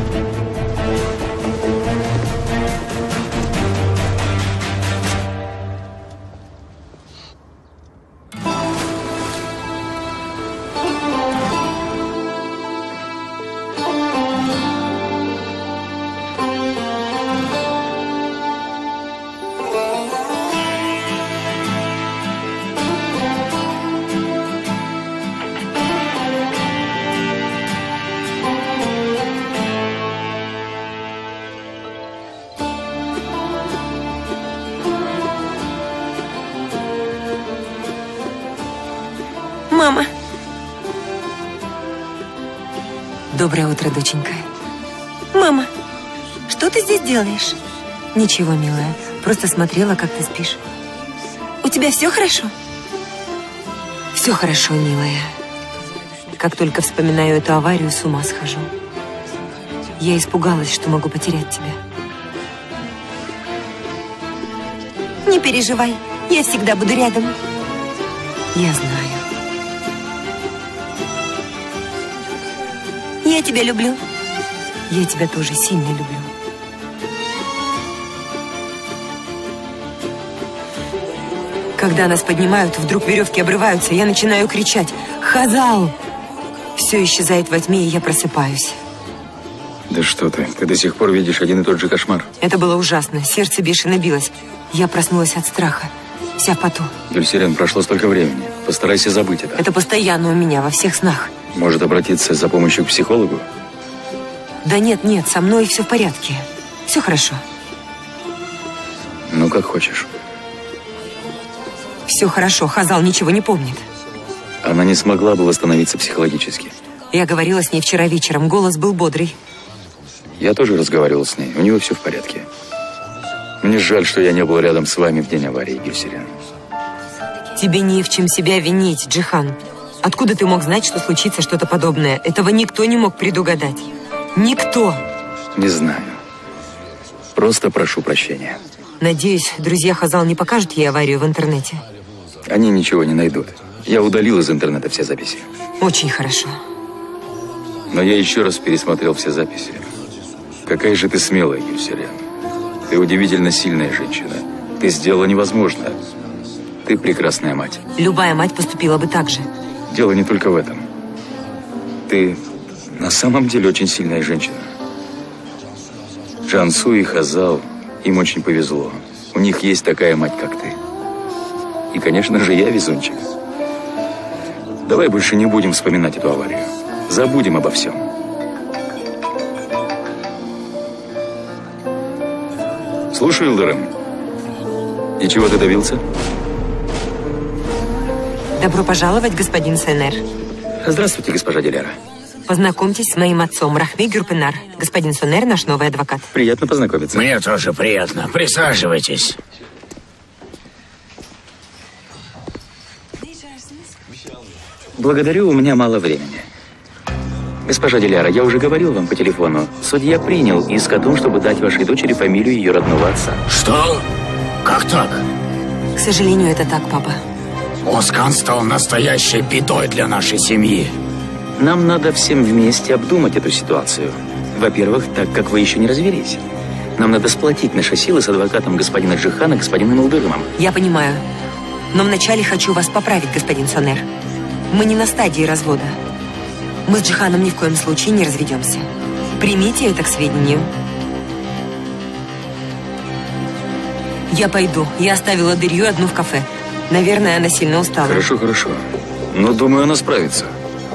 Мама. Доброе утро, доченька. Мама, что ты здесь делаешь? Ничего, милая. Просто смотрела, как ты спишь. У тебя все хорошо? Все хорошо, милая. Как только вспоминаю эту аварию, с ума схожу. Я испугалась, что могу потерять тебя. Не переживай, я всегда буду рядом. Я знаю. Я тебя люблю. Я тебя тоже сильно люблю. Когда нас поднимают, вдруг веревки обрываются, я начинаю кричать: «Хазал!» Все исчезает во тьме, и я просыпаюсь. Да что ты, ты до сих пор видишь один и тот же кошмар. Это было ужасно, сердце бешено билось. Я проснулась от страха, вся в поту. Гюльсерен, прошло столько времени. Постарайся забыть это. Это постоянно у меня, во всех снах. Может, обратиться за помощью к психологу? Да нет, нет, со мной все в порядке. Все хорошо. Ну, как хочешь. Все хорошо, Хазал ничего не помнит. Она не смогла бы восстановиться психологически. Я говорила с ней вчера вечером, голос был бодрый. Я тоже разговаривал с ней, у него все в порядке. Мне жаль, что я не был рядом с вами в день аварии, Гюльсерен. Тебе не в чем себя винить, Джихан. Откуда ты мог знать, что случится что-то подобное? Этого никто не мог предугадать. Никто. Не знаю. Просто прошу прощения. Надеюсь, друзья Хазал не покажут ей аварию в интернете. Они ничего не найдут. Я удалил из интернета все записи. Очень хорошо. Но я еще раз пересмотрел все записи. Какая же ты смелая, Гюльсерен. Ты удивительно сильная женщина. Ты сделала невозможное. Ты прекрасная мать. Любая мать поступила бы так же. Дело не только в этом. Ты на самом деле очень сильная женщина. Джансу и Хазал, им очень повезло. У них есть такая мать, как ты. И, конечно же, я везунчик. Давай больше не будем вспоминать эту аварию. Забудем обо всем. Слушай, Илдерен. И чего ты добился? Добро пожаловать, господин Сенер. Здравствуйте, госпожа Диляра. Познакомьтесь с моим отцом, Рахми Гюрпенар. Господин Сенер, наш новый адвокат. Приятно познакомиться. Мне тоже приятно. Присаживайтесь. Благодарю, у меня мало времени. Госпожа Диляра, я уже говорил вам по телефону. Судья принял иск о том, чтобы дать вашей дочери фамилию ее родного отца. Что? Как так? К сожалению, это так, папа. Оскан стал настоящей бедой для нашей семьи. Нам надо всем вместе обдумать эту ситуацию. Во-первых, так как вы еще не развелись. Нам надо сплотить наши силы с адвокатом господина Джихана, господином Илдырымом. Я понимаю. Но вначале хочу вас поправить, господин Сонер. Мы не на стадии развода. Мы с Джиханом ни в коем случае не разведемся. Примите это к сведению. Я пойду. Я оставила Дырью одну в кафе. Наверное, она сильно устала. Хорошо, хорошо. Но думаю, она справится.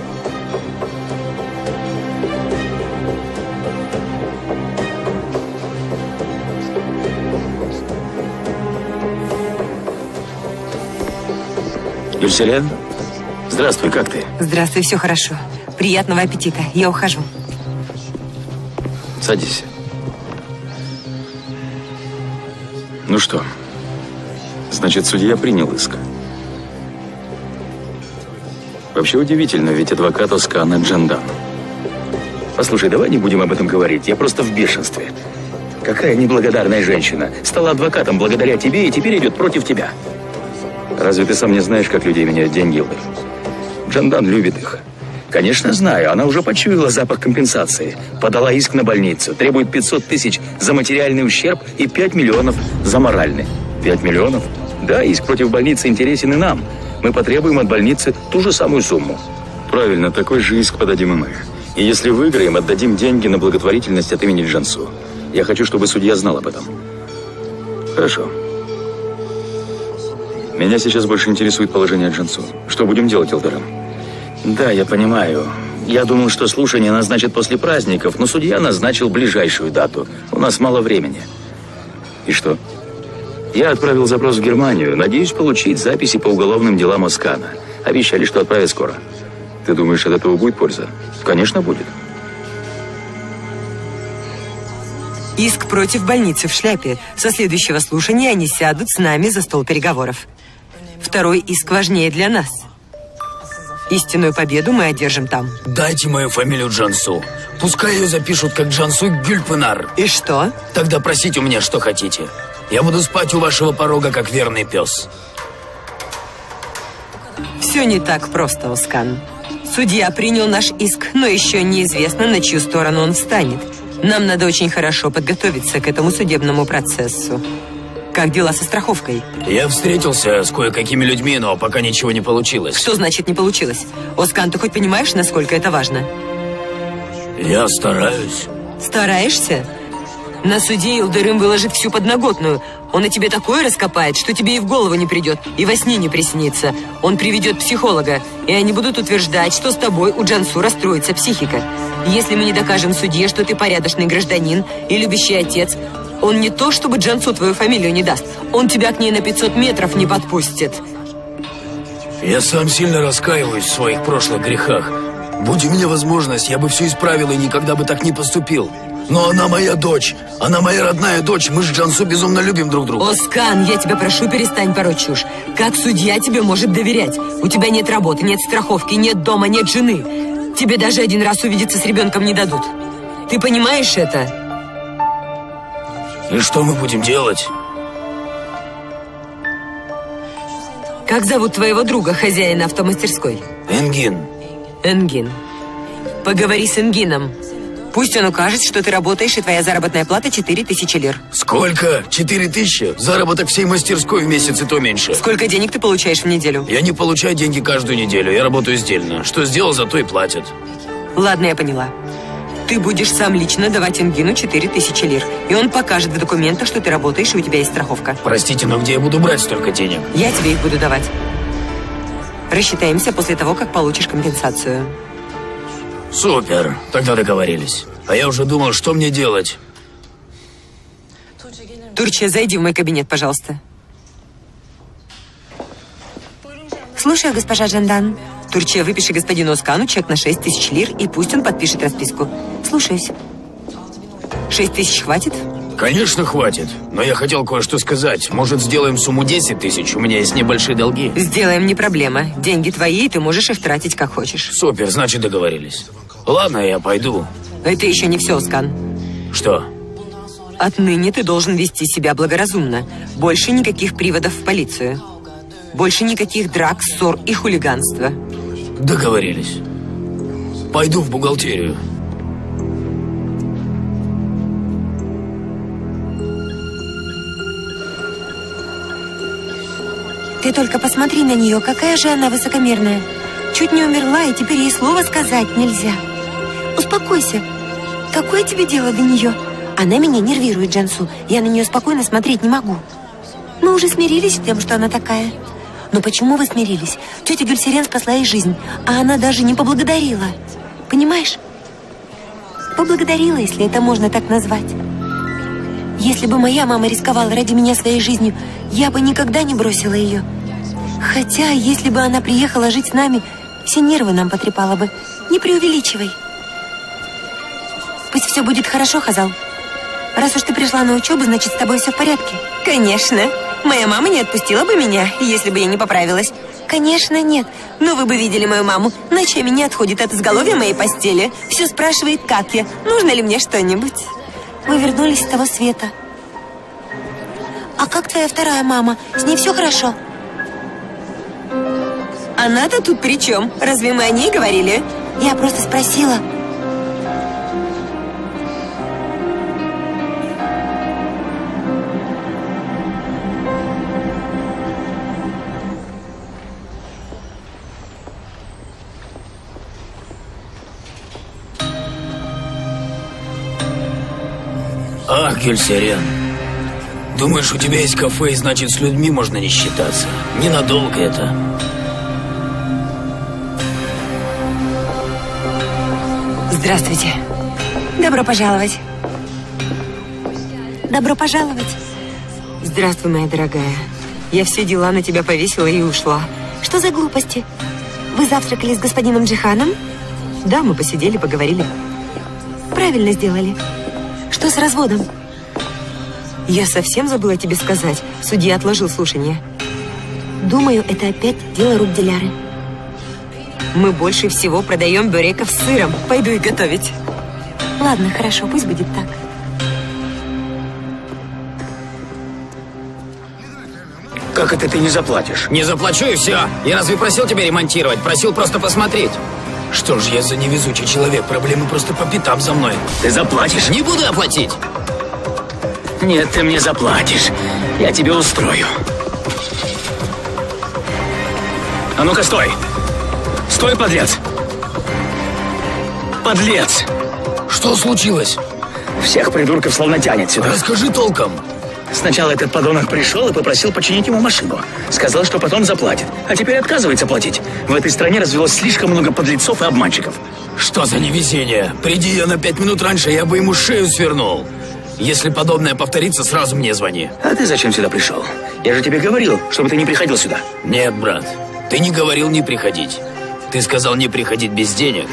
Гюльсерен, здравствуй, как ты? Здравствуй, все хорошо. Приятного аппетита. Я ухожу. Садись. Ну что, значит, судья принял иск. Вообще удивительно, ведь адвокат Оскана Джандан. Послушай, давай не будем об этом говорить. Я просто в бешенстве. Какая неблагодарная женщина. Стала адвокатом благодаря тебе и теперь идет против тебя. Разве ты сам не знаешь, как людей меняют деньги, Илдер? Джандан любит их. Конечно, знаю. Она уже почуяла запах компенсации. Подала иск на больницу. Требует пятьсот тысяч за материальный ущерб и пять миллионов за моральный. пять миллионов? Да, иск против больницы интересен и нам. Мы потребуем от больницы ту же самую сумму. Правильно, такой же иск подадим и мы. И если выиграем, отдадим деньги на благотворительность от имени Джансу. Я хочу, чтобы судья знал об этом. Хорошо. Меня сейчас больше интересует положение Джансу. Что будем делать, Илдерен? Да, я понимаю. Я думал, что слушание назначат после праздников, но судья назначил ближайшую дату. У нас мало времени. И что? Я отправил запрос в Германию. Надеюсь получить записи по уголовным делам Оскана. Обещали, что отправят скоро. Ты думаешь, от этого будет польза? Конечно, будет. Иск против больницы в шляпе. Со следующего слушания они сядут с нами за стол переговоров. Второй иск важнее для нас. Истинную победу мы одержим там. Дайте мою фамилию Джансу. Пускай ее запишут как Джансу Гюльпынар. И что? Тогда просите у меня, что хотите. Я буду спать у вашего порога, как верный пес. Все не так просто, Оскан. Судья принял наш иск, но еще неизвестно, на чью сторону он встанет. Нам надо очень хорошо подготовиться к этому судебному процессу. Как дела со страховкой? Я встретился с кое-какими людьми, но пока ничего не получилось. Что значит не получилось? Оскан, ты хоть понимаешь, насколько это важно? Я стараюсь. Стараешься? На суде Илдерым выложит всю подноготную. Он и тебе такое раскопает, что тебе и в голову не придет, и во сне не приснится. Он приведет психолога, и они будут утверждать, что с тобой у Джансу расстроится психика. Если мы не докажем судье, что ты порядочный гражданин и любящий отец, он не то, чтобы Джансу твою фамилию не даст, он тебя к ней на пятьсот метров не подпустит. Я сам сильно раскаиваюсь в своих прошлых грехах. Будь у меня возможность, я бы все исправил и никогда бы так не поступил. Но она моя дочь, она моя родная дочь, мы с Джансу безумно любим друг друга. Оскан, я тебя прошу, перестань пороть чушь. Как судья тебе может доверять? У тебя нет работы, нет страховки, нет дома, нет жены. Тебе даже один раз увидеться с ребенком не дадут. Ты понимаешь это? И что мы будем делать? Как зовут твоего друга, хозяина автомастерской? Энгин. Энгин. Поговори с Энгином. Пусть он укажет, что ты работаешь, и твоя заработная плата четыре тысячи лир. Сколько? Четыре тысячи? Заработок всей мастерской в месяц и то меньше. Сколько денег ты получаешь в неделю? Я не получаю деньги каждую неделю, я работаю сдельно. Что сделал, зато и платят. Ладно, я поняла. Ты будешь сам лично давать Энгину четыре тысячи лир. И он покажет в документах, что ты работаешь, и у тебя есть страховка. Простите, но где я буду брать столько денег? Я тебе их буду давать. Рассчитаемся после того, как получишь компенсацию. Супер, тогда договорились. А я уже думал, что мне делать. Турчия, зайди в мой кабинет, пожалуйста. Слушаю, госпожа Джандан. Турчия, выпиши господину Оскану чек на шесть тысяч лир, и пусть он подпишет расписку. Слушаюсь. Шесть тысяч хватит? Конечно, хватит. Но я хотел кое-что сказать. Может, сделаем сумму десять тысяч? У меня есть небольшие долги. Сделаем, не проблема. Деньги твои, и ты можешь их тратить как хочешь. Супер, значит, договорились. Ладно, я пойду. Это еще не все, Оскан. Что? Отныне ты должен вести себя благоразумно. Больше никаких приводов в полицию. Больше никаких драк, ссор и хулиганства. Договорились. Пойду в бухгалтерию. Ты только посмотри на нее, какая же она высокомерная. Чуть не умерла, и теперь ей слова сказать нельзя. Успокойся. Какое тебе дело до нее? Она меня нервирует, Джансу. Я на нее спокойно смотреть не могу. Мы уже смирились с тем, что она такая. Но почему вы смирились? Тетя Гюльсерен спасла ей жизнь, а она даже не поблагодарила. Понимаешь? Поблагодарила, если это можно так назвать. Если бы моя мама рисковала ради меня своей жизнью, я бы никогда не бросила ее. Хотя, если бы она приехала жить с нами, все нервы нам потрепала бы. Не преувеличивай. Пусть все будет хорошо, Хазал. Раз уж ты пришла на учебу, значит, с тобой все в порядке. Конечно. Моя мама не отпустила бы меня, если бы я не поправилась. Конечно, нет. Но вы бы видели мою маму. Ночами не отходит от изголовья моей постели. Все спрашивает, как я, нужно ли мне что-нибудь. Вы вернулись с того света. А как твоя вторая мама? С ней все хорошо? Она-то тут при чем? Разве мы о ней говорили? Я просто спросила. Ах, Гюльсерен. Думаешь, у тебя есть кафе, и значит, с людьми можно не считаться? Ненадолго это. Здравствуйте. Добро пожаловать. Добро пожаловать. Здравствуй, моя дорогая. Я все дела на тебя повесила и ушла. Что за глупости? Вы завтракали с господином Джиханом? Да, мы посидели, поговорили. Правильно сделали. Что с разводом? Я совсем забыла тебе сказать. Судья отложил слушание. Думаю, это опять дело рук Диляры. Мы больше всего продаем бюреков с сыром. Пойду их готовить. Ладно, хорошо, пусть будет так. Как это ты не заплатишь? Не заплачу и все. Я разве просил тебя ремонтировать? Просил просто посмотреть. Что ж, я за невезучий человек. Проблемы просто по пятам за мной. Ты заплатишь? Не буду оплатить. Нет, ты мне заплатишь. Я тебе устрою. А ну-ка, стой! Стой, подлец! Подлец! Что случилось? Всех придурков словно тянет сюда. Расскажи толком. Сначала этот подонок пришел и попросил починить ему машину. Сказал, что потом заплатит. А теперь отказывается платить. В этой стране развелось слишком много подлецов и обманщиков. Что за невезение? Приди я на пять минут раньше, я бы ему шею свернул. Если подобное повторится, сразу мне звони. А ты зачем сюда пришел? Я же тебе говорил, чтобы ты не приходил сюда. Нет, брат, ты не говорил не приходить. Ты сказал не приходить без денег.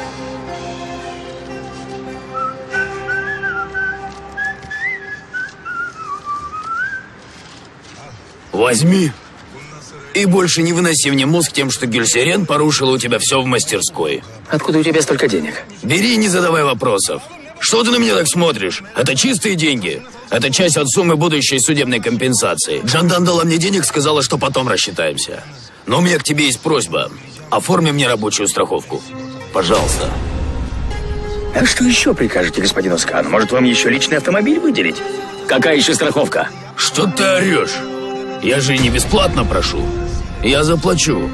Возьми. И больше не выноси мне мозг тем, что Гюльсерен порушила у тебя все в мастерской. Откуда у тебя столько денег? Бери и не задавай вопросов. Что ты на меня так смотришь? Это чистые деньги. Это часть от суммы будущей судебной компенсации. Джандан дала мне денег, сказала, что потом рассчитаемся. Но у меня к тебе есть просьба. Оформи мне рабочую страховку. Пожалуйста. А что еще прикажете господину Скану? Может, вам еще личный автомобиль выделить? Какая еще страховка? Что ты орешь? Я же не бесплатно прошу. Я заплачу.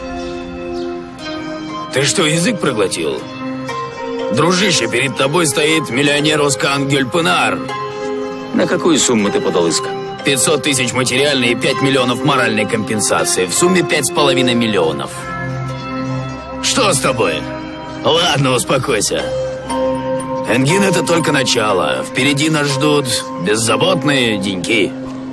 Ты что, язык проглотил? Дружище, перед тобой стоит миллионер Оскан Гюльпынар. На какую сумму ты подал иск? пятьсот тысяч материальной и пять миллионов моральной компенсации. В сумме пять с половиной миллионов. Что с тобой? Ладно, успокойся. Энгин — это только начало. Впереди нас ждут беззаботные деньки.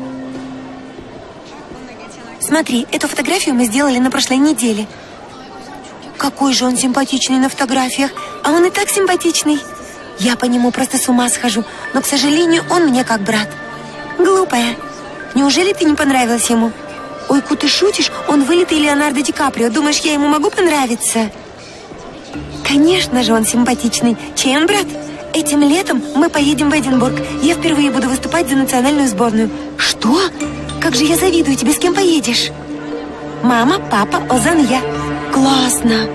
Смотри, эту фотографию мы сделали на прошлой неделе. Какой же он симпатичный на фотографиях. А он и так симпатичный. Я по нему просто с ума схожу. Но, к сожалению, он мне как брат. Глупая. Неужели ты не понравилась ему? Ой, Ку, ты шутишь? Он вылитый Леонардо Ди Каприо. Думаешь, я ему могу понравиться? Конечно же, он симпатичный. Чей он брат? Этим летом мы поедем в Эдинбург. Я впервые буду выступать за национальную сборную. Что? Как же я завидую тебе, с кем поедешь? Мама, папа, Озан, я. Классно.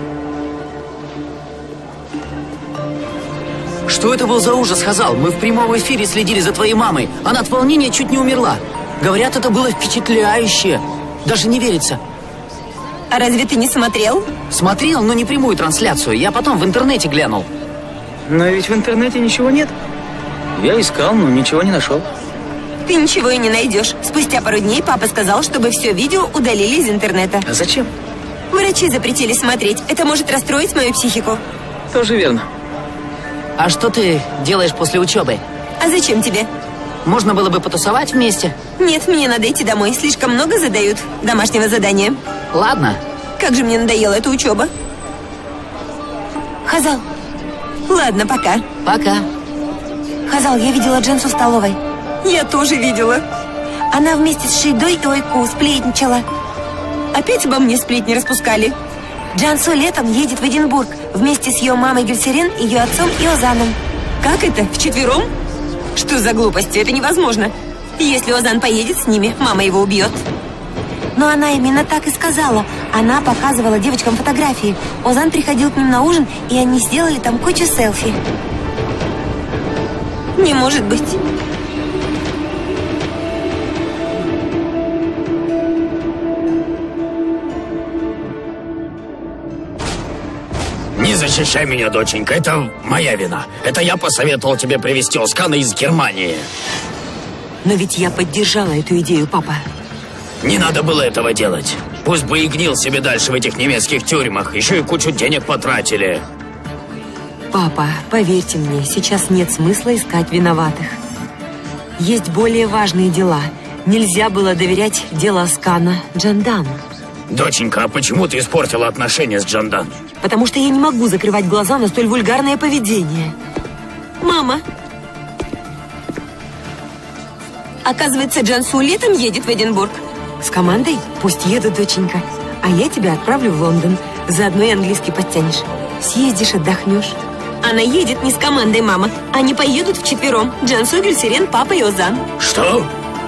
Что это был за ужас, Хазал? Мы в прямом эфире следили за твоей мамой. Она от волнения чуть не умерла. Говорят, это было впечатляюще. Даже не верится. А разве ты не смотрел? Смотрел, но не прямую трансляцию. Я потом в интернете глянул. Но ведь в интернете ничего нет. Я искал, но ничего не нашел. Ты ничего и не найдешь. Спустя пару дней папа сказал, чтобы все видео удалили из интернета. А зачем? Врачи запретили смотреть. Это может расстроить мою психику. Тоже верно. А что ты делаешь после учебы? А зачем тебе? Можно было бы потусовать вместе. Нет, мне надо идти домой. Слишком много задают домашнего задания. Ладно. Как же мне надоела эта учеба. Хазал. Ладно, пока. Пока. Хазал, я видела Дженсу в столовой. Я тоже видела. Она вместе с Шейдой и Ойку сплетничала. Опять обо мне сплетни распускали. Джансу летом едет в Эдинбург вместе с ее мамой Гюльсерен, ее отцом и Озаном. Как это? Вчетвером? Что за глупости? Это невозможно. Если Озан поедет с ними, мама его убьет. Но она именно так и сказала. Она показывала девочкам фотографии. Озан приходил к ним на ужин, и они сделали там кучу селфи. Не может быть. Не защищай меня, доченька, это моя вина. Это я посоветовал тебе привезти Оскана из Германии. Но ведь я поддержала эту идею, папа. Не надо было этого делать. Пусть бы и гнил себе дальше в этих немецких тюрьмах. Еще и кучу денег потратили. Папа, поверьте мне, сейчас нет смысла искать виноватых. Есть более важные дела. Нельзя было доверять дело Оскана Джандану. Доченька, а почему ты испортила отношения с Джандан? Потому что я не могу закрывать глаза на столь вульгарное поведение. Мама! Оказывается, Джансу летом едет в Эдинбург. С командой? Пусть едут, доченька. А я тебя отправлю в Лондон. Заодно и английский подтянешь. Съездишь, отдохнешь. Она едет не с командой, мама. Они поедут вчетвером. Джансу, Гюльсерен, папа и Озан. Что?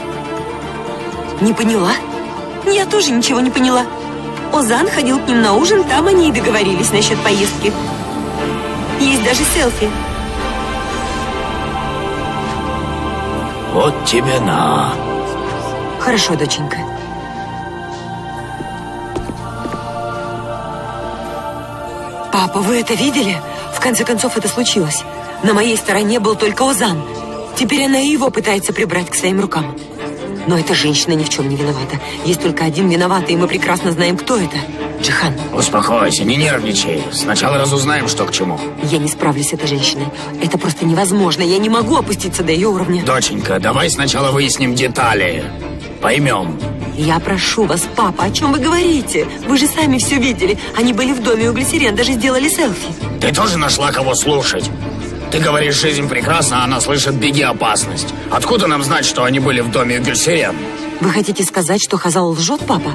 Не поняла? Я тоже ничего не поняла. Озан ходил к ним на ужин, там они и договорились насчет поездки. Есть даже селфи. Вот тебе на. Хорошо, доченька. Папа, вы это видели? В конце концов, это случилось. На моей стороне был только Озан. Теперь она и его пытается прибрать к своим рукам. Но эта женщина ни в чем не виновата. Есть только один виноватый, и мы прекрасно знаем, кто это. Джихан. Успокойся, не нервничай. Сначала разузнаем, что к чему. Я не справлюсь с этой женщиной. Это просто невозможно. Я не могу опуститься до ее уровня. Доченька, давай сначала выясним детали. Поймем. Я прошу вас, папа, о чем вы говорите? Вы же сами все видели. Они были в доме у Гюльсерен, даже сделали селфи. Ты тоже нашла кого слушать? Ты говоришь, жизнь прекрасна, а она слышит «беги, опасность». Откуда нам знать, что они были в доме у Гюльсерен? Вы хотите сказать, что Хазал лжет, папа?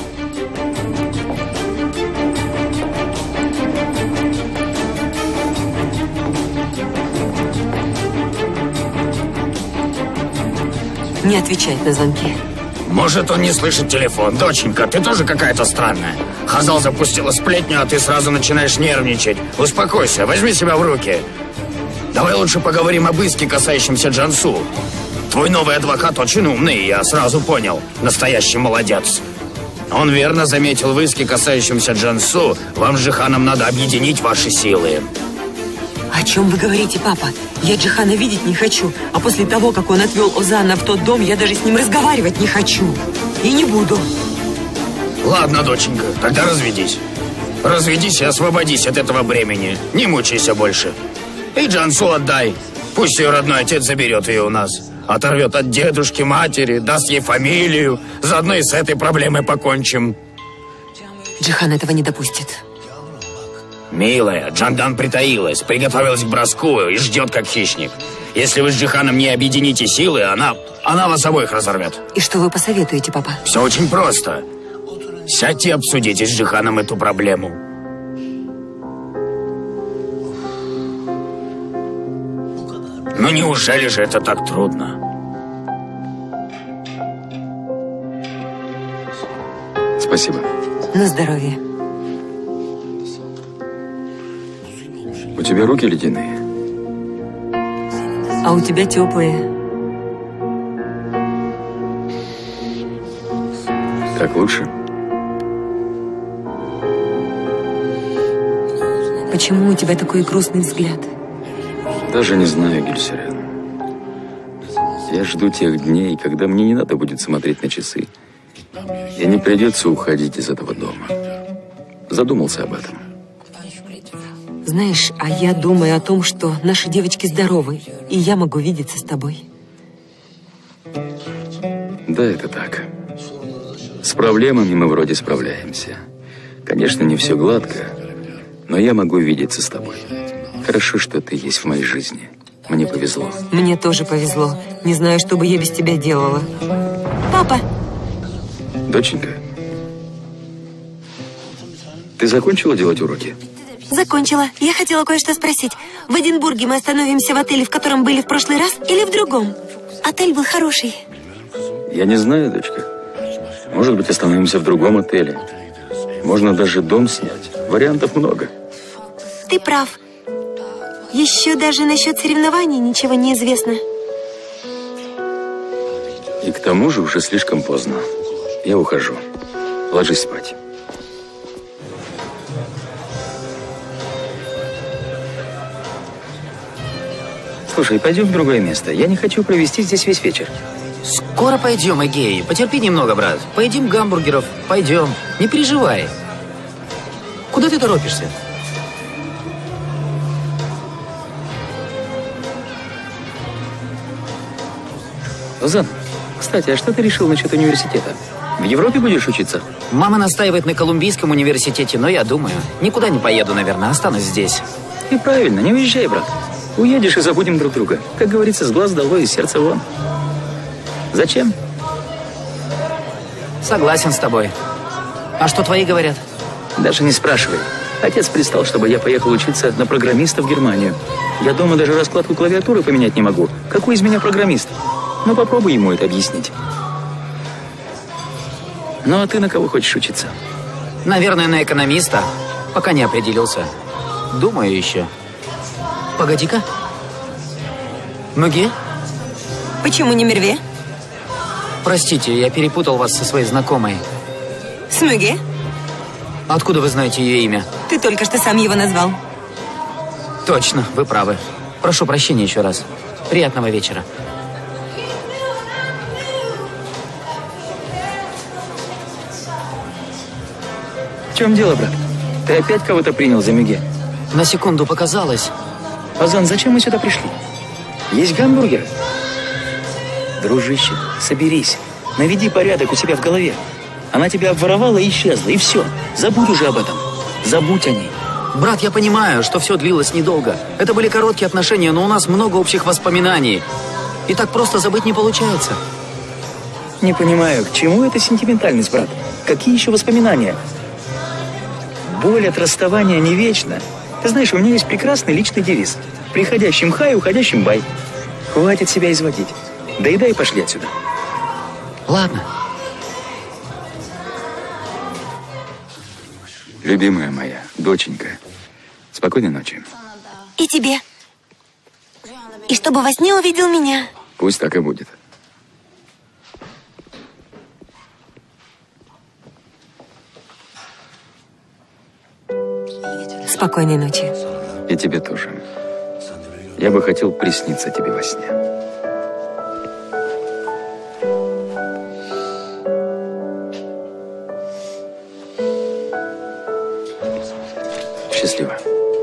Не отвечает на звонки. Может, он не слышит телефон. Доченька, ты тоже какая-то странная. Хазал запустила сплетню, а ты сразу начинаешь нервничать. Успокойся, возьми себя в руки. Давай лучше поговорим об иске, касающемся Джансу. Твой новый адвокат очень умный, я сразу понял. Настоящий молодец. Он верно заметил в иске, касающемся Джансу. Вам с Джиханом надо объединить ваши силы. О чем вы говорите, папа? Я Джихана видеть не хочу. А после того, как он отвел Озана в тот дом, я даже с ним разговаривать не хочу. И не буду. Ладно, доченька, тогда разведись. Разведись и освободись от этого бремени. Не мучайся больше. И Джансу отдай. Пусть ее родной отец заберет ее у нас. Оторвет от дедушки, матери, даст ей фамилию. Заодно и с этой проблемой покончим. Джихан этого не допустит. Милая, Джандан притаилась, приготовилась к броску и ждет как хищник. Если вы с Джиханом не объедините силы, она, она вас обоих разорвет. И что вы посоветуете, папа? Все очень просто. Сядьте и обсудите с Джиханом эту проблему. Ну неужели же это так трудно? Спасибо. На здоровье. У тебя руки ледяные. А у тебя теплые. Так лучше? Почему у тебя такой грустный взгляд? Даже не знаю, Гюльсерен. Я жду тех дней, когда мне не надо будет смотреть на часы. И не придется уходить из этого дома. Задумался об этом. Знаешь, а я думаю о том, что наши девочки здоровы, и я могу видеться с тобой. Да, это так. С проблемами мы вроде справляемся. Конечно, не все гладко, но я могу видеться с тобой. Хорошо, что ты есть в моей жизни. Мне повезло. Мне тоже повезло. Не знаю, что бы я без тебя делала. Папа! Доченька, ты закончила делать уроки? Закончила. Я хотела кое-что спросить. В Эдинбурге мы остановимся в отеле, в котором были в прошлый раз, или в другом? Отель был хороший. Я не знаю, дочка. Может быть, остановимся в другом отеле. Можно даже дом снять. Вариантов много. Ты прав. Еще даже насчет соревнований ничего не известно. И к тому же уже слишком поздно. Я ухожу. Ложись спать. Слушай, пойдем в другое место. Я не хочу провести здесь весь вечер. Скоро пойдем, Эгей. Потерпи немного, брат. Поедим гамбургеров. Пойдем. Не переживай. Куда ты торопишься? Озан, кстати, а что ты решил насчет университета? В Европе будешь учиться? Мама настаивает на Колумбийском университете, но я думаю, никуда не поеду, наверное, останусь здесь. И правильно, не уезжай, брат. Уедешь и забудем друг друга. Как говорится, с глаз долой, из сердца вон. Зачем? Согласен с тобой. А что твои говорят? Даже не спрашивай. Отец пристал, чтобы я поехал учиться на программиста в Германию. Я дома даже раскладку клавиатуры поменять не могу. Какой из меня программист? Ну, попробуй ему это объяснить. Ну, а ты на кого хочешь учиться? Наверное, на экономиста. Пока не определился. Думаю еще. Погоди-ка. Муге? Почему не Мерве? Простите, я перепутал вас со своей знакомой. Смюге? Откуда вы знаете ее имя? Ты только что сам его назвал. Точно, вы правы. Прошу прощения еще раз. Приятного вечера. В чем дело, брат? Ты опять кого-то принял за Мюге? На секунду показалось. Озан, зачем мы сюда пришли? Есть гамбургеры? Дружище, соберись. Наведи порядок у себя в голове. Она тебя обворовала и исчезла, и все. Забудь уже об этом. Забудь о ней. Брат, я понимаю, что все длилось недолго. Это были короткие отношения, но у нас много общих воспоминаний. И так просто забыть не получается. Не понимаю, к чему эта сентиментальность, брат? Какие еще воспоминания? Боль от расставания не вечна. Ты знаешь, у меня есть прекрасный личный девиз. Приходящим хай, уходящим бай. Хватит себя изводить. Доедай и пошли отсюда. Ладно. Любимая моя, доченька, спокойной ночи. И тебе. И чтобы во сне увидел меня. Пусть так и будет. Спокойной ночи. И тебе тоже. Я бы хотел присниться тебе во сне. Счастливо.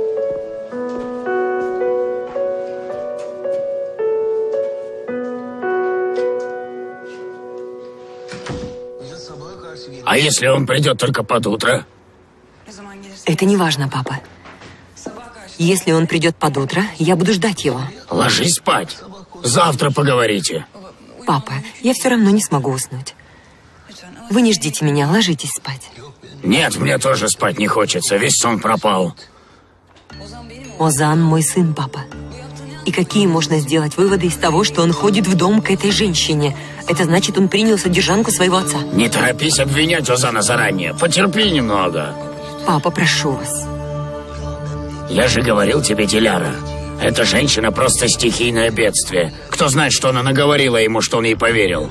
А если он придет только под утро? Это не важно, папа. Если он придет под утро, я буду ждать его. Ложись спать. Завтра поговорите. Папа, я все равно не смогу уснуть. Вы не ждите меня, ложитесь спать. Нет, мне тоже спать не хочется. Весь сон пропал. Озан мой сын, папа. И какие можно сделать выводы из того, что он ходит в дом к этой женщине? Это значит, он принял содержанку своего отца. Не торопись обвинять Озана заранее. Потерпи немного. Папа, прошу вас. Я же говорил тебе, Диляра, эта женщина просто стихийное бедствие. Кто знает, что она наговорила ему, что он ей поверил.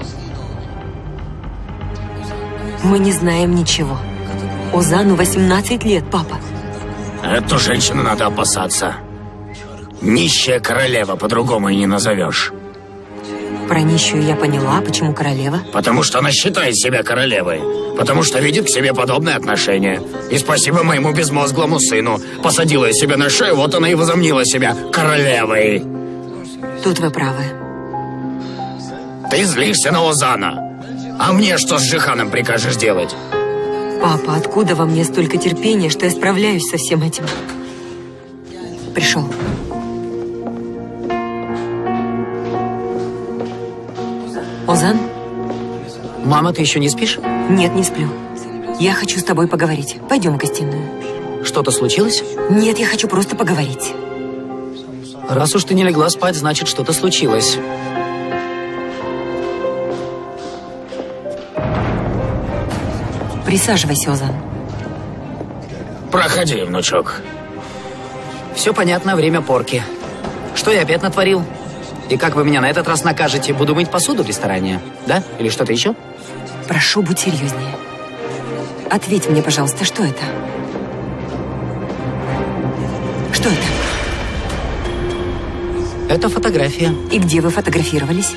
Мы не знаем ничего. Озану восемнадцать лет, папа. Эту женщину надо опасаться. Нищая королева, по-другому и не назовешь. Про нищую я поняла, почему королева? Потому что она считает себя королевой. Потому что видит к себе подобное отношение. И спасибо моему безмозглому сыну. Посадила я себя на шею, вот она и возомнила себя королевой. Тут вы правы. Ты злишься на Озана. А мне что с Джиханом прикажешь делать? Папа, откуда во мне столько терпения, что я справляюсь со всем этим? Пришел. Озан? Мама, ты еще не спишь? Нет, не сплю. Я хочу с тобой поговорить. Пойдем в гостиную. Что-то случилось? Нет, я хочу просто поговорить. Раз уж ты не легла спать, значит, что-то случилось. Присаживайся, Озан. Проходи, внучок. Все понятно, время порки. Что я опять натворил? И как вы меня на этот раз накажете? Буду мыть посуду в ресторане? Да? Или что-то еще? Прошу, будь серьезнее. Ответь мне, пожалуйста, что это? Что это? Это фотография. И где вы фотографировались?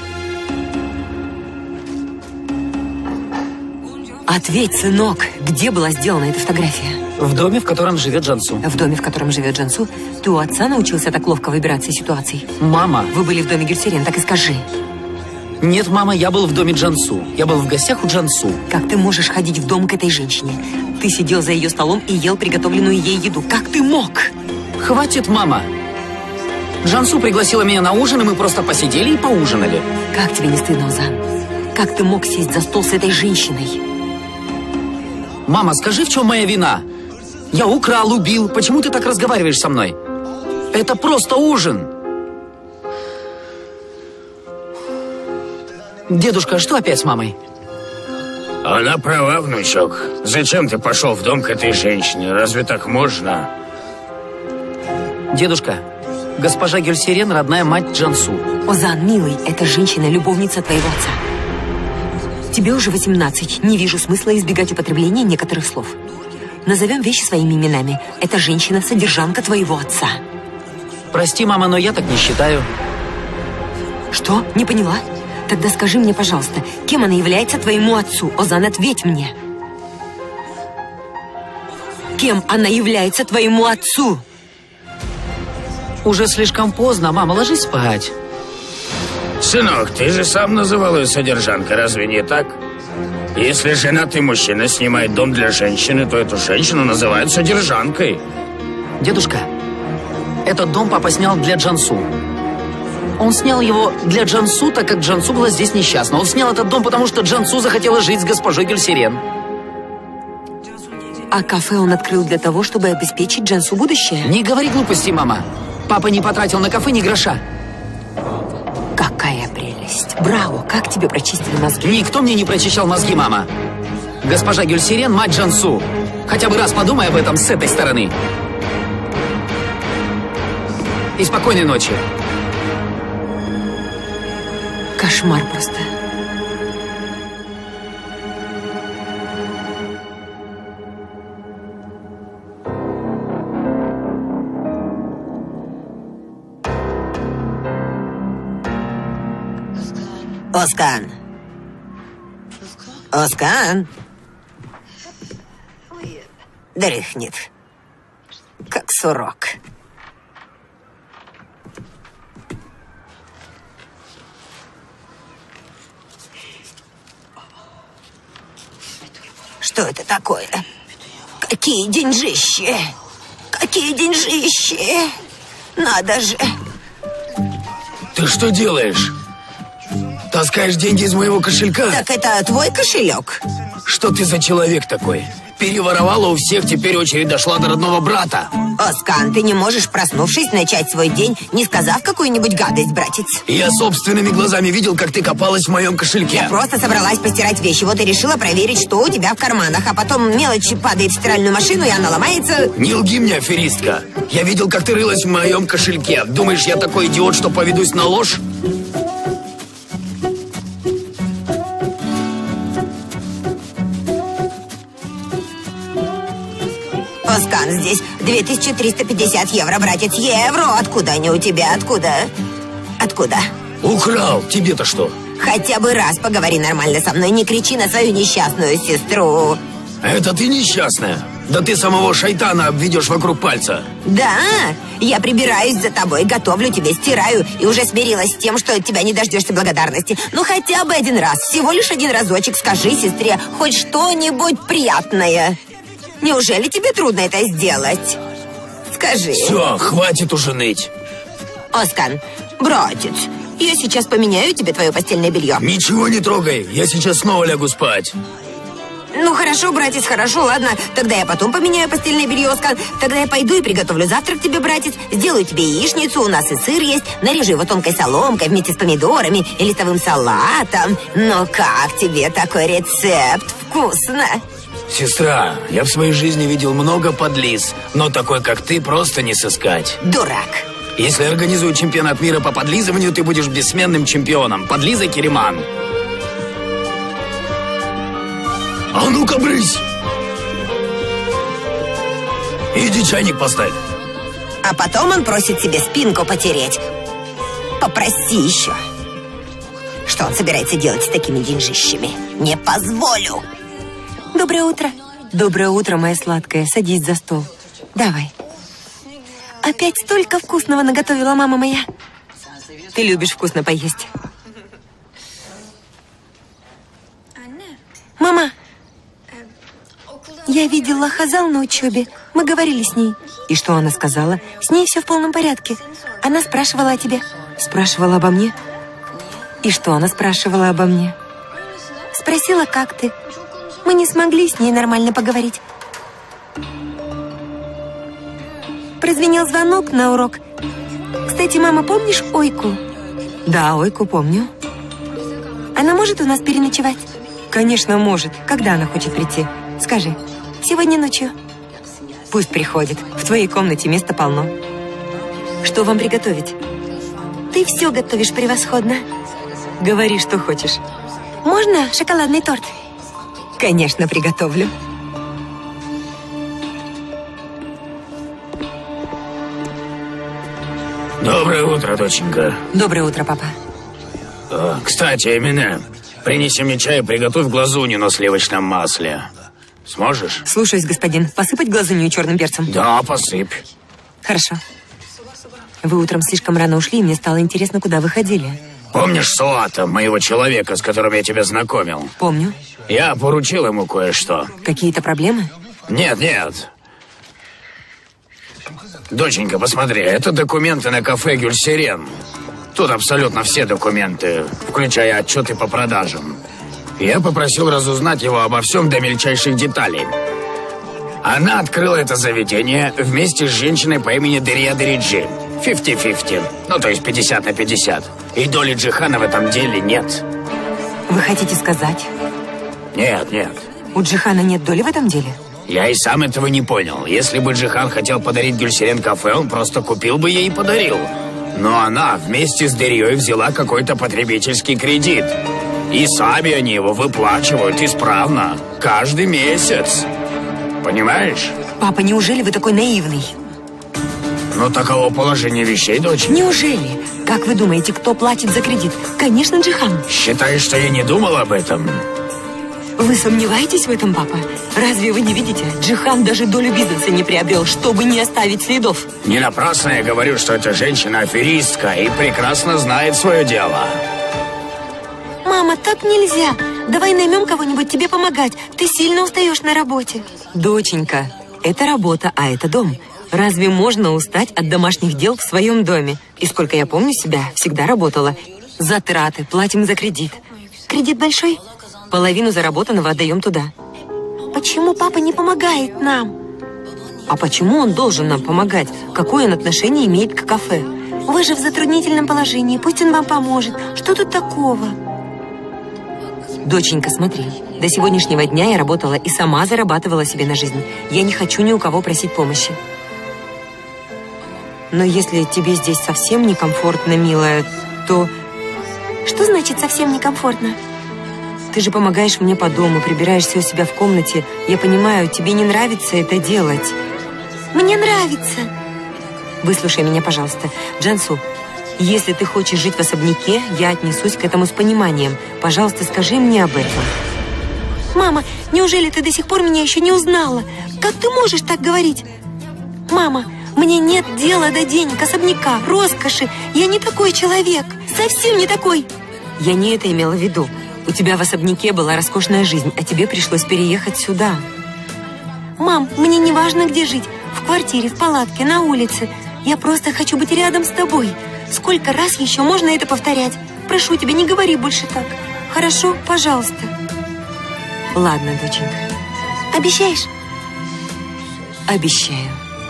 Ответь, сынок, где была сделана эта фотография? В доме, в котором живет Джансу. В доме, в котором живет Джансу? Ты у отца научился так ловко выбираться из ситуаций? Мама. Вы были в доме Гюльсерен, так и скажи. Нет, мама, я был в доме Джансу. Я был в гостях у Джансу. Как ты можешь ходить в дом к этой женщине? Ты сидел за ее столом и ел приготовленную ей еду. Как ты мог? Хватит, мама. Джансу пригласила меня на ужин, и мы просто посидели и поужинали. Как тебе не стыдно, Озан? Как ты мог сесть за стол с этой женщиной? Мама, скажи, в чем моя вина? Я украл, убил. Почему ты так разговариваешь со мной? Это просто ужин. Дедушка, что опять с мамой? Она права, внучок. Зачем ты пошел в дом к этой женщине? Разве так можно? Дедушка, госпожа Гюльсерен, родная мать Джансу. Озан, милый, эта женщина любовница твоего отца. Тебе уже восемнадцать. Не вижу смысла избегать употребления некоторых слов. Назовем вещи своими именами. Эта женщина содержанка твоего отца. Прости, мама, но я так не считаю. Что? Не поняла? Тогда скажи мне, пожалуйста, кем она является твоему отцу? Озан, ответь мне. Кем она является твоему отцу? Уже слишком поздно, мама, ложись спать. Сынок, ты же сам называл ее содержанкой, разве не так? Если женатый мужчина снимает дом для женщины, то эту женщину называют содержанкой. Дедушка, этот дом папа снял для Джансу. Он снял его для Джансу, так как Джансу была здесь несчастна. Он снял этот дом, потому что Джансу захотела жить с госпожой Гюльсерен. А кафе он открыл для того, чтобы обеспечить Джансу будущее? Не говори глупости, мама. Папа не потратил на кафе ни гроша. Какая прелесть. Браво, как тебе прочистили мозги? Никто мне не прочищал мозги, мама. Госпожа Гюльсерен, мать Джансу. Хотя бы раз подумай об этом с этой стороны. И спокойной ночи. Кошмар просто. Оскан. Оскан. Дрыхнет. Как сурок. Что это такое? Какие деньжищи! Какие деньжищи! Надо же! Ты что делаешь? Таскаешь деньги из моего кошелька? Так это твой кошелек? Что ты за человек такой? Переворовала у всех, теперь очередь дошла до родного брата. Оскан, ты не можешь, проснувшись, начать свой день, не сказав какую-нибудь гадость, братец. Я собственными глазами видел, как ты копалась в моем кошельке. Я просто собралась постирать вещи, вот и решила проверить, что у тебя в карманах. А потом мелочь падает в стиральную машину, и она ломается. Не лги мне, аферистка. Я видел, как ты рылась в моем кошельке. Думаешь, я такой идиот, что поведусь на ложь? Оскан, здесь две тысячи триста пятьдесят евро, братец. Евро! Откуда они у тебя? Откуда? Откуда? Украл. Тебе-то что? Хотя бы раз поговори нормально со мной. Не кричи на свою несчастную сестру. Это ты несчастная? Да ты самого шайтана обведешь вокруг пальца. Да, я прибираюсь за тобой, готовлю тебе, стираю. И уже смирилась с тем, что от тебя не дождешься благодарности. Ну хотя бы один раз, всего лишь один разочек скажи сестре хоть что-нибудь приятное. Неужели тебе трудно это сделать? Скажи. Все, хватит уже ныть. Оскан, братец, я сейчас поменяю тебе твое постельное белье. Ничего не трогай, я сейчас снова лягу спать. Ну хорошо, братец, хорошо, ладно. Тогда я потом поменяю постельное белье, Оскан. Тогда я пойду и приготовлю завтрак тебе, братец. Сделаю тебе яичницу, у нас и сыр есть. Нарежу его тонкой соломкой вместе с помидорами и листовым салатом. Но как тебе такой рецепт? Вкусно! Сестра, я в своей жизни видел много подлиз, но такой, как ты, просто не сыскать. Дурак. Если организую чемпионат мира по подлизыванию, ты будешь бессменным чемпионом. Подлиза Кереман. А ну-ка, брысь! Иди чайник поставь. А потом он просит себе спинку потереть. Попроси еще. Что он собирается делать с такими деньжищами? Не позволю. Доброе утро. Доброе утро, моя сладкая. Садись за стол. Давай. Опять столько вкусного наготовила мама моя. Ты любишь вкусно поесть. Мама, я видела Хазал на учебе. Мы говорили с ней. И что она сказала? С ней все в полном порядке. Она спрашивала о тебе. Спрашивала обо мне? И что она спрашивала обо мне? Спросила, как ты. Мы не смогли с ней нормально поговорить. Прозвенел звонок на урок. Кстати, мама, помнишь Ойку? Да, Ойку помню. Она может у нас переночевать? Конечно, может. Когда она хочет прийти? Скажи. Сегодня ночью. Пусть приходит. В твоей комнате места полно. Что вам приготовить? Ты все готовишь превосходно. Говори, что хочешь. Можно шоколадный торт? Конечно, приготовлю. Доброе утро, доченька. Доброе утро, папа. О, кстати, Эмине, принеси мне чай и приготовь глазунью на сливочном масле. Сможешь? Слушаюсь, господин. Посыпать глазунью черным перцем? Да, посыпь. Хорошо. Вы утром слишком рано ушли, и мне стало интересно, куда вы ходили. Помнишь Суата, моего человека, с которым я тебя знакомил? Помню. Я поручил ему кое-что. Какие-то проблемы? Нет, нет. Доченька, посмотри, это документы на кафе «Гюльсерен». Тут абсолютно все документы, включая отчеты по продажам. Я попросил разузнать его обо всем до мельчайших деталей. Она открыла это заведение вместе с женщиной по имени Дерия Дериджи. пятьдесят на пятьдесят. Ну, то есть пятьдесят на пятьдесят. И доли Джихана в этом деле нет. Вы хотите сказать? Нет, нет. У Джихана нет доли в этом деле? Я и сам этого не понял. Если бы Джихан хотел подарить Гюльсерен кафе, он просто купил бы ей и подарил. Но она вместе с Дерией взяла какой-то потребительский кредит. И сами они его выплачивают исправно. Каждый месяц. Понимаешь? Папа, неужели вы такой наивный? Ну, таково положение вещей, дочь. Неужели? Как вы думаете, кто платит за кредит? Конечно, Джихан. Считаешь, что я не думал об этом? Вы сомневаетесь в этом, папа? Разве вы не видите? Джихан даже долю бизнеса не приобрел, чтобы не оставить следов. Не напрасно я говорю, что эта женщина аферистка и прекрасно знает свое дело. Мама, так нельзя. Давай наймем кого-нибудь тебе помогать. Ты сильно устаешь на работе. Доченька, это работа, а это дом. Разве можно устать от домашних дел в своем доме? И сколько я помню себя, всегда работала. Затраты, платим за кредит. Кредит большой? Половину заработанного отдаем туда. Почему папа не помогает нам? А почему он должен нам помогать? Какое он отношение имеет к кафе? Вы же в затруднительном положении, пусть он вам поможет. Что тут такого? Доченька, смотри, до сегодняшнего дня я работала и сама зарабатывала себе на жизнь. Я не хочу ни у кого просить помощи. Но если тебе здесь совсем некомфортно, милая, то... Что значит совсем некомфортно? Ты же помогаешь мне по дому, прибираешься у себя в комнате. Я понимаю, тебе не нравится это делать. Мне нравится. Выслушай меня, пожалуйста. Джансу, если ты хочешь жить в особняке, я отнесусь к этому с пониманием. Пожалуйста, скажи мне об этом. Мама, неужели ты до сих пор меня еще не узнала? Как ты можешь так говорить? Мама, мне нет дела до денег, особняка, роскоши. Я не такой человек. Совсем не такой. Я не это имела в виду. У тебя в особняке была роскошная жизнь, а тебе пришлось переехать сюда. Мам, мне не важно, где жить. В квартире, в палатке, на улице. Я просто хочу быть рядом с тобой. Сколько раз еще можно это повторять? Прошу тебя, не говори больше так. Хорошо? Пожалуйста. Ладно, доченька. Обещаешь? Обещаю.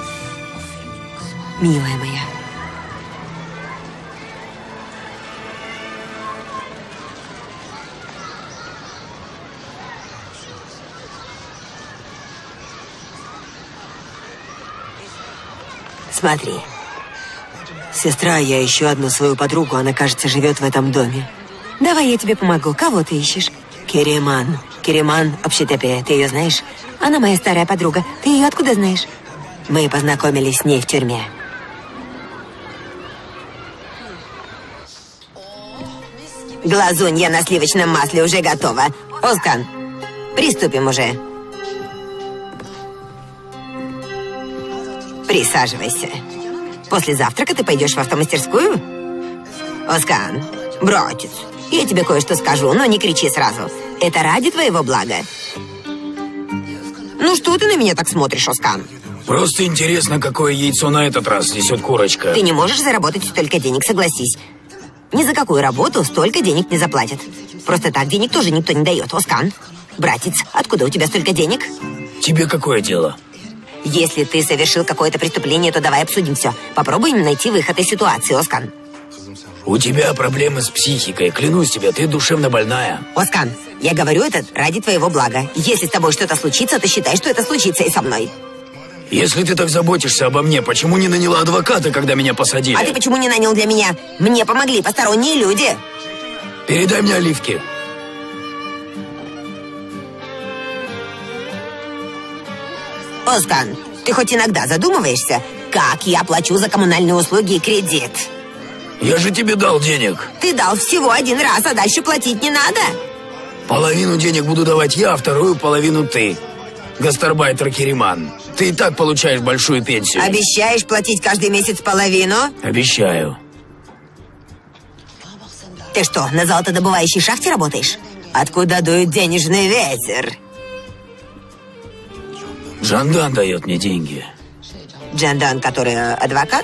Милая моя. Смотри. Сестра, я ищу одну свою подругу, она, кажется, живет в этом доме. Давай я тебе помогу. Кого ты ищешь? Кереман. Кереман Общетепе. Ты ее знаешь? Она моя старая подруга. Ты ее откуда знаешь? Мы познакомились с ней в тюрьме. Глазунья на сливочном масле уже готова. Оскан, приступим уже. Присаживайся. После завтрака ты пойдешь в автомастерскую? Оскан, братец, я тебе кое-что скажу, но не кричи сразу. Это ради твоего блага. Ну что ты на меня так смотришь, Оскан? Просто интересно, какое яйцо на этот раз несет курочка. Ты не можешь заработать столько денег, согласись. Ни за какую работу столько денег не заплатят. Просто так денег тоже никто не дает, Оскан. Братец, откуда у тебя столько денег? Тебе какое дело? Если ты совершил какое-то преступление, то давай обсудим все. Попробуем найти выход из ситуации, Оскан. У тебя проблемы с психикой. Клянусь тебе, ты душевно больная. Оскан, я говорю это ради твоего блага. Если с тобой что-то случится, то считай, что это случится и со мной. Если ты так заботишься обо мне, почему не наняла адвоката, когда меня посадили? А ты почему не нанял для меня? Мне помогли посторонние люди. Передай мне оливки. Оскан, ты хоть иногда задумываешься, как я плачу за коммунальные услуги и кредит? Я же тебе дал денег. Ты дал всего один раз, а дальше платить не надо. Половину денег буду давать я, а вторую половину ты. Гастарбайтер Кериман. Ты и так получаешь большую пенсию. Обещаешь платить каждый месяц половину? Обещаю. Ты что, на золотодобывающей шахте работаешь? Откуда дует денежный ветер? Джандан дает мне деньги. Джандан, который адвокат?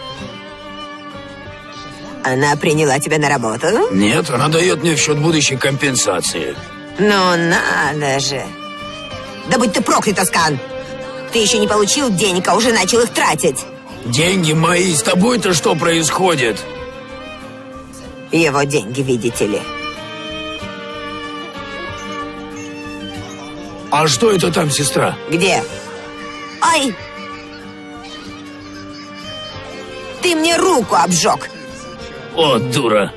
Она приняла тебя на работу? Нет, она дает мне в счет будущей компенсации. Ну, надо же. Да будь ты проклят, Оскан! Ты еще не получил денег, а уже начал их тратить. Деньги мои, с тобой-то что происходит? Его деньги, видите ли. А что это там, сестра? Где? Ай! Ты мне руку обжег. О, дура.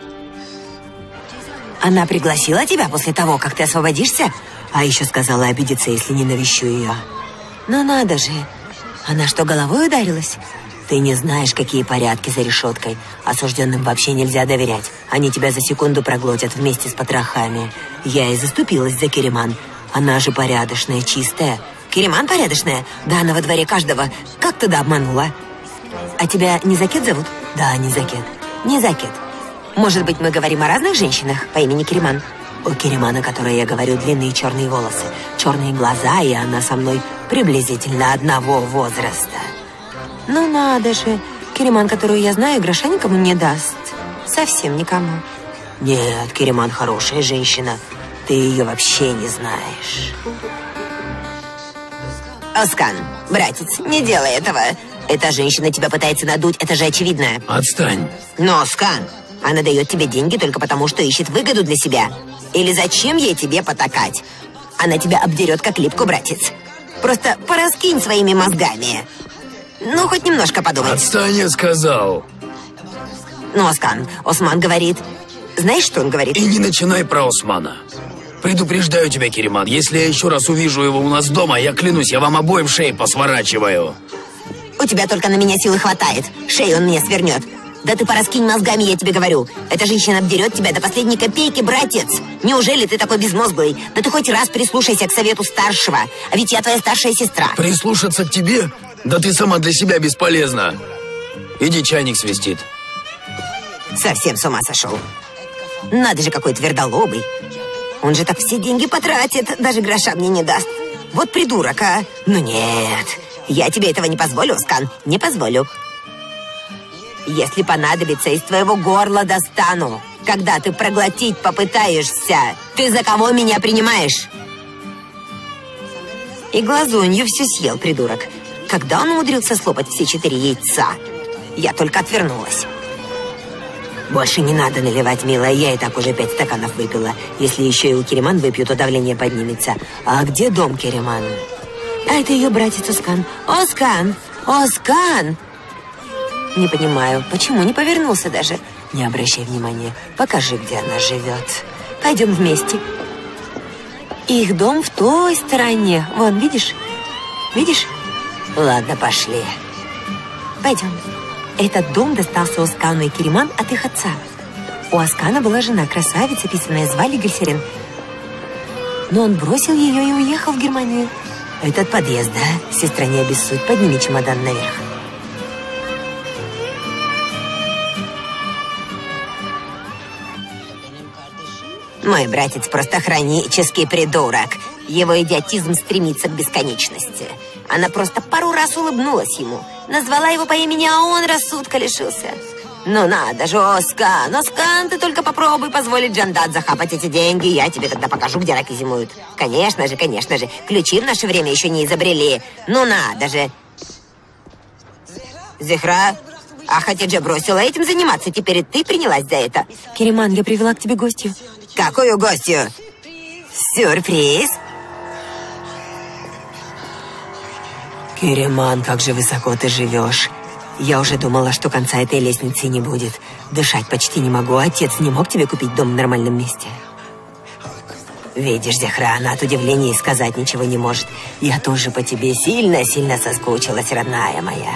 Она пригласила тебя после того, как ты освободишься? А еще сказала обидеться, если не навещу ее. Ну надо же. Она что, головой ударилась? Ты не знаешь, какие порядки за решеткой. Осужденным вообще нельзя доверять. Они тебя за секунду проглотят вместе с потрохами. Я и заступилась за Кериман. Она же порядочная, чистая. Кериман порядочная? Да, она во дворе каждого. Как ты да обманула? А тебя Незакет зовут? Да, Незакет. Незакет. Может быть, мы говорим о разных женщинах по имени Кериман? У Кериман, о которой я говорю, длинные черные волосы, черные глаза, и она со мной приблизительно одного возраста. Ну надо же. Кериман, которую я знаю, гроша никому не даст. Совсем никому. Нет, Кериман хорошая женщина. Ты ее вообще не знаешь. Оскан, братец, не делай этого. Эта женщина тебя пытается надуть, это же очевидно. Отстань. Но, Оскан, она дает тебе деньги только потому, что ищет выгоду для себя. Или зачем ей тебе потакать? Она тебя обдерет, как липку, братец. Просто пораскинь своими мозгами. Ну, хоть немножко подумай. Отстань, я сказал. Ну, Оскан, Осман говорит... Знаешь, что он говорит? И не начинай про Османа. Предупреждаю тебя, Кериман, если я еще раз увижу его у нас дома, я клянусь, я вам обоим шеи посворачиваю. У тебя только на меня силы хватает. Шею он мне свернет. Да ты пораскинь мозгами, я тебе говорю. Эта женщина обдерет тебя до последней копейки, братец. Неужели ты такой безмозглый? Да ты хоть раз прислушайся к совету старшего. А ведь я твоя старшая сестра. Прислушаться к тебе? Да ты сама для себя бесполезна. Иди, чайник свистит. Совсем с ума сошел. Надо же, какой твердолобый. Он же так все деньги потратит, даже гроша мне не даст. Вот придурок, а? Ну нет, я тебе этого не позволю, Оскан, не позволю. Если понадобится, из твоего горла достану. Когда ты проглотить попытаешься, ты за кого меня принимаешь? И глазунью все съел, придурок. Когда он умудрился слопать все четыре яйца? Я только отвернулась. Больше не надо наливать, милая, я и так уже пять стаканов выпила. Если еще и у Кериман выпью, то давление поднимется. А где дом Кериман? А это ее братец Оскан. Оскан! Оскан! Не понимаю, почему не повернулся даже? Не обращай внимания, покажи, где она живет. Пойдем вместе. Их дом в той стороне. Вон, видишь? Видишь? Ладно, пошли. Пойдем. Этот дом достался Оскану и Кериман от их отца. У Оскана была жена, красавица, писаная, звали Гюльсерен. Но он бросил ее и уехал в Германию. Этот подъезд, да? Сестра, не обессудь, подними чемодан наверх. Мой братец просто хронический придурок. Его идиотизм стремится к бесконечности. Она просто пару раз улыбнулась ему, назвала его по имени, а он рассудка лишился. Ну надо же, Оскан, Оскан, ты только попробуй позволить Джандат захапать эти деньги, я тебе тогда покажу, где раки зимуют. Конечно же, конечно же, ключи в наше время еще не изобрели. Ну надо же. Зехра, а Хатидже бросила этим заниматься, теперь и ты принялась за это. Кериман, я привела к тебе гостью. Какую гостью? Сюрприз? Кериман, как же высоко ты живешь. Я уже думала, что конца этой лестницы не будет. Дышать почти не могу. Отец не мог тебе купить дом в нормальном месте. Видишь, Зехра, она от удивления и сказать ничего не может. Я тоже по тебе сильно-сильно соскучилась, родная моя.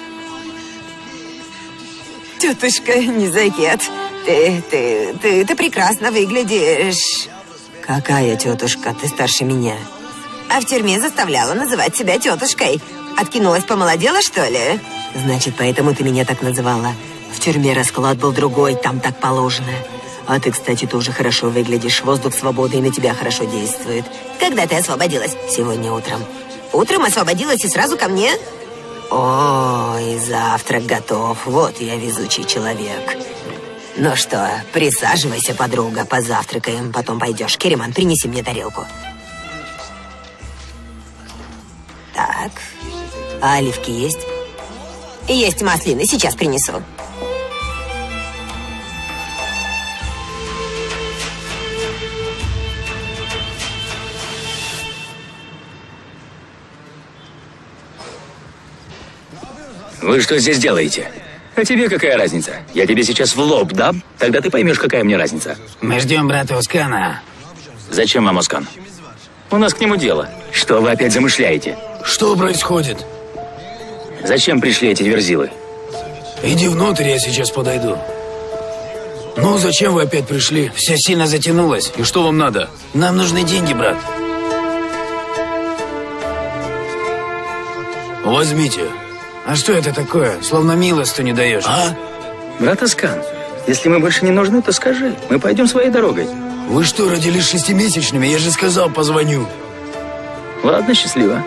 Тетушка Незакет, ты, ты, ты, ты прекрасно выглядишь. Какая тетушка? Ты старше меня. А в тюрьме заставляла называть себя тетушкой. Откинулась, помолодела, что ли? Значит, поэтому ты меня так называла. В тюрьме расклад был другой, там так положено. А ты, кстати, тоже хорошо выглядишь. Воздух свободы и на тебя хорошо действует. Когда ты освободилась? Сегодня утром. Утром освободилась и сразу ко мне? Ой, завтрак готов. Вот я везучий человек. Ну что, присаживайся, подруга, позавтракаем, потом пойдешь. Кериман, принеси мне тарелку. Так. А оливки есть? Есть маслины, сейчас принесу. Вы что здесь делаете? А тебе какая разница? Я тебе сейчас в лоб дам, тогда ты поймешь, какая мне разница. Мы ждем брата Оскана. Зачем вам Оскан? У нас к нему дело. Что вы опять замышляете? Что происходит? Зачем пришли эти верзилы? Иди внутрь, я сейчас подойду. Ну, зачем вы опять пришли? Все сильно затянулось. И что вам надо? Нам нужны деньги, брат. Возьмите. А что это такое? Словно милостыню не даешь. А? Брат Оскан, если мы больше не нужны, то скажи. Мы пойдем своей дорогой. Вы что, родились шестимесячными? Я же сказал, позвоню. Ладно, счастливо.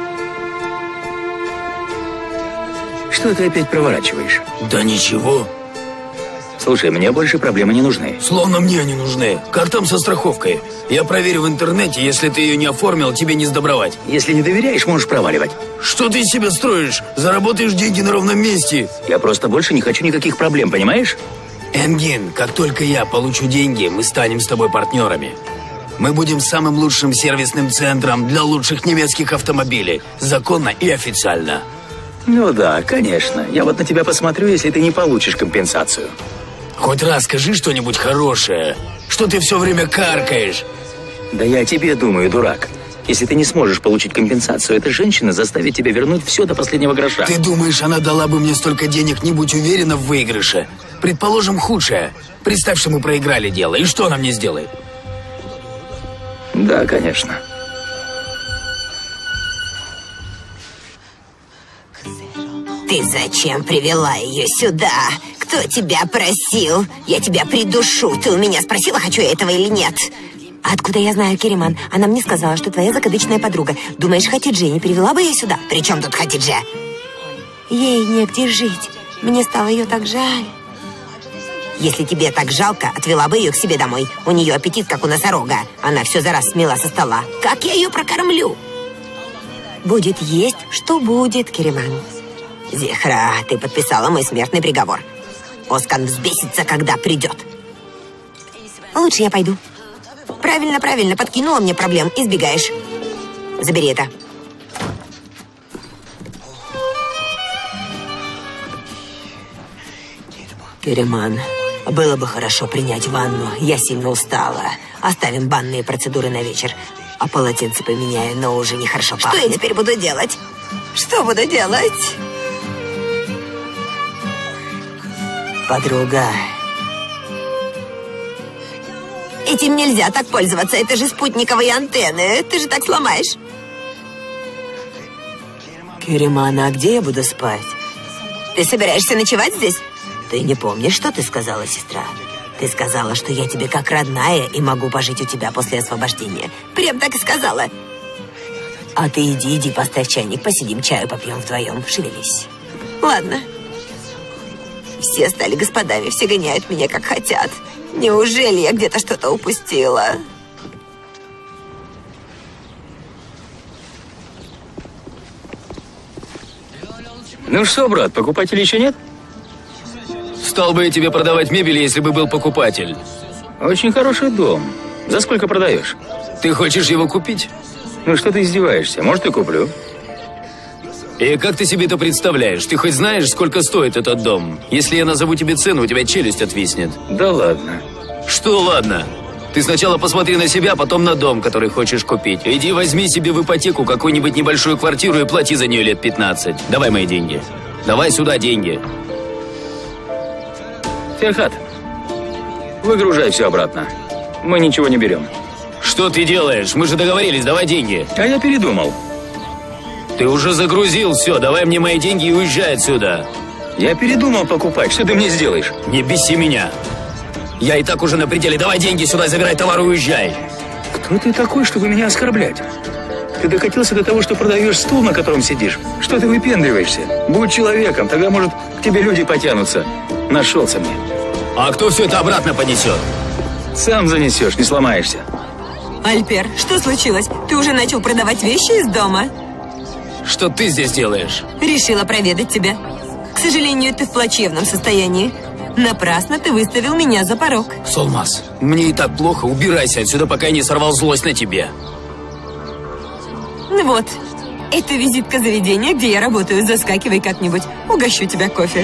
Что ты опять проворачиваешь? Да ничего. Слушай, мне больше проблемы не нужны. Словно мне они нужны. Как там со страховкой? Я проверю в интернете, если ты ее не оформил, тебе не сдобровать. Если не доверяешь, можешь проваливать. Что ты из себя строишь? Заработаешь деньги на ровном месте. Я просто больше не хочу никаких проблем, понимаешь? Энгин, как только я получу деньги, мы станем с тобой партнерами. Мы будем самым лучшим сервисным центром для лучших немецких автомобилей. Законно и официально. Ну да, конечно. Я вот на тебя посмотрю, если ты не получишь компенсацию. Хоть раз скажи что-нибудь хорошее. Что ты все время каркаешь? Да я о тебе думаю, дурак. Если ты не сможешь получить компенсацию, эта женщина заставит тебя вернуть все до последнего гроша. Ты думаешь, она дала бы мне столько денег, не будь уверена в выигрыше? Предположим, худшее. Представь, что мы проиграли дело. И что она мне сделает? Да, конечно. Ты зачем привела ее сюда? Кто тебя просил? Я тебя придушу. Ты у меня спросила, хочу я этого или нет? Откуда я знаю, Кериман? Она мне сказала, что твоя закадычная подруга. Думаешь, Хатидже не привела бы ее сюда? При чем тут Хатидже? Ей негде жить. Мне стало ее так жаль. Если тебе так жалко, отвела бы ее к себе домой. У нее аппетит, как у носорога. Она все за раз смела со стола. Как я ее прокормлю? Будет есть, что будет, Кериман. Зехра, ты подписала мой смертный приговор. Оскан взбесится, когда придет. Лучше я пойду. Правильно, правильно, подкинула мне проблем. Избегаешь. Забери это. Кериман, было бы хорошо принять ванну. Я сильно устала. Оставим банные процедуры на вечер. А полотенце поменяю, но уже нехорошо пахнет. Что я теперь буду делать? Что буду делать? Подруга. Этим нельзя так пользоваться. Это же спутниковые антенны. Ты же так сломаешь. Кериман, а где я буду спать? Ты собираешься ночевать здесь? Ты не помнишь, что ты сказала, сестра? Ты сказала, что я тебе как родная и могу пожить у тебя после освобождения. Прям так и сказала. А ты иди, иди, поставь чайник, посидим, чаю попьем вдвоем. Шевелись. Ладно. Все стали господами, все гоняют меня как хотят. Неужели я где-то что-то упустила? Ну что, брат, покупателей еще нет? Стал бы я тебе продавать мебель, если бы был покупатель. Очень хороший дом. За сколько продаешь? Ты хочешь его купить? Ну что ты издеваешься? Может, и куплю. И как ты себе это представляешь? Ты хоть знаешь, сколько стоит этот дом? Если я назову тебе цену, у тебя челюсть отвиснет. Да ладно. Что ладно? Ты сначала посмотри на себя, потом на дом, который хочешь купить. Иди возьми себе в ипотеку какую-нибудь небольшую квартиру и плати за нее лет пятнадцать. Давай мои деньги. Давай сюда деньги. Ферхат, выгружай все обратно. Мы ничего не берем. Что ты делаешь? Мы же договорились, давай деньги. А я передумал. Ты уже загрузил все, давай мне мои деньги и уезжай отсюда. Я передумал покупать, что ты мне сделаешь? Не беси меня. Я и так уже на пределе, давай деньги сюда, забирай товар и уезжай. Кто ты такой, чтобы меня оскорблять? Ты докатился до того, что продаешь стул, на котором сидишь? Что ты выпендриваешься? Будь человеком, тогда, может, к тебе люди потянутся. Нашелся мне. А кто все это обратно понесет? Сам занесешь, не сломаешься. Альпер, что случилось? Ты уже начал продавать вещи из дома? Что ты здесь делаешь? Решила проведать тебя. К сожалению, ты в плачевном состоянии. Напрасно ты выставил меня за порог. Солмаз, мне и так плохо, убирайся отсюда, пока я не сорвал злость на тебе. Ну вот, это визитка заведения, где я работаю. Заскакивай как-нибудь, угощу тебя кофе.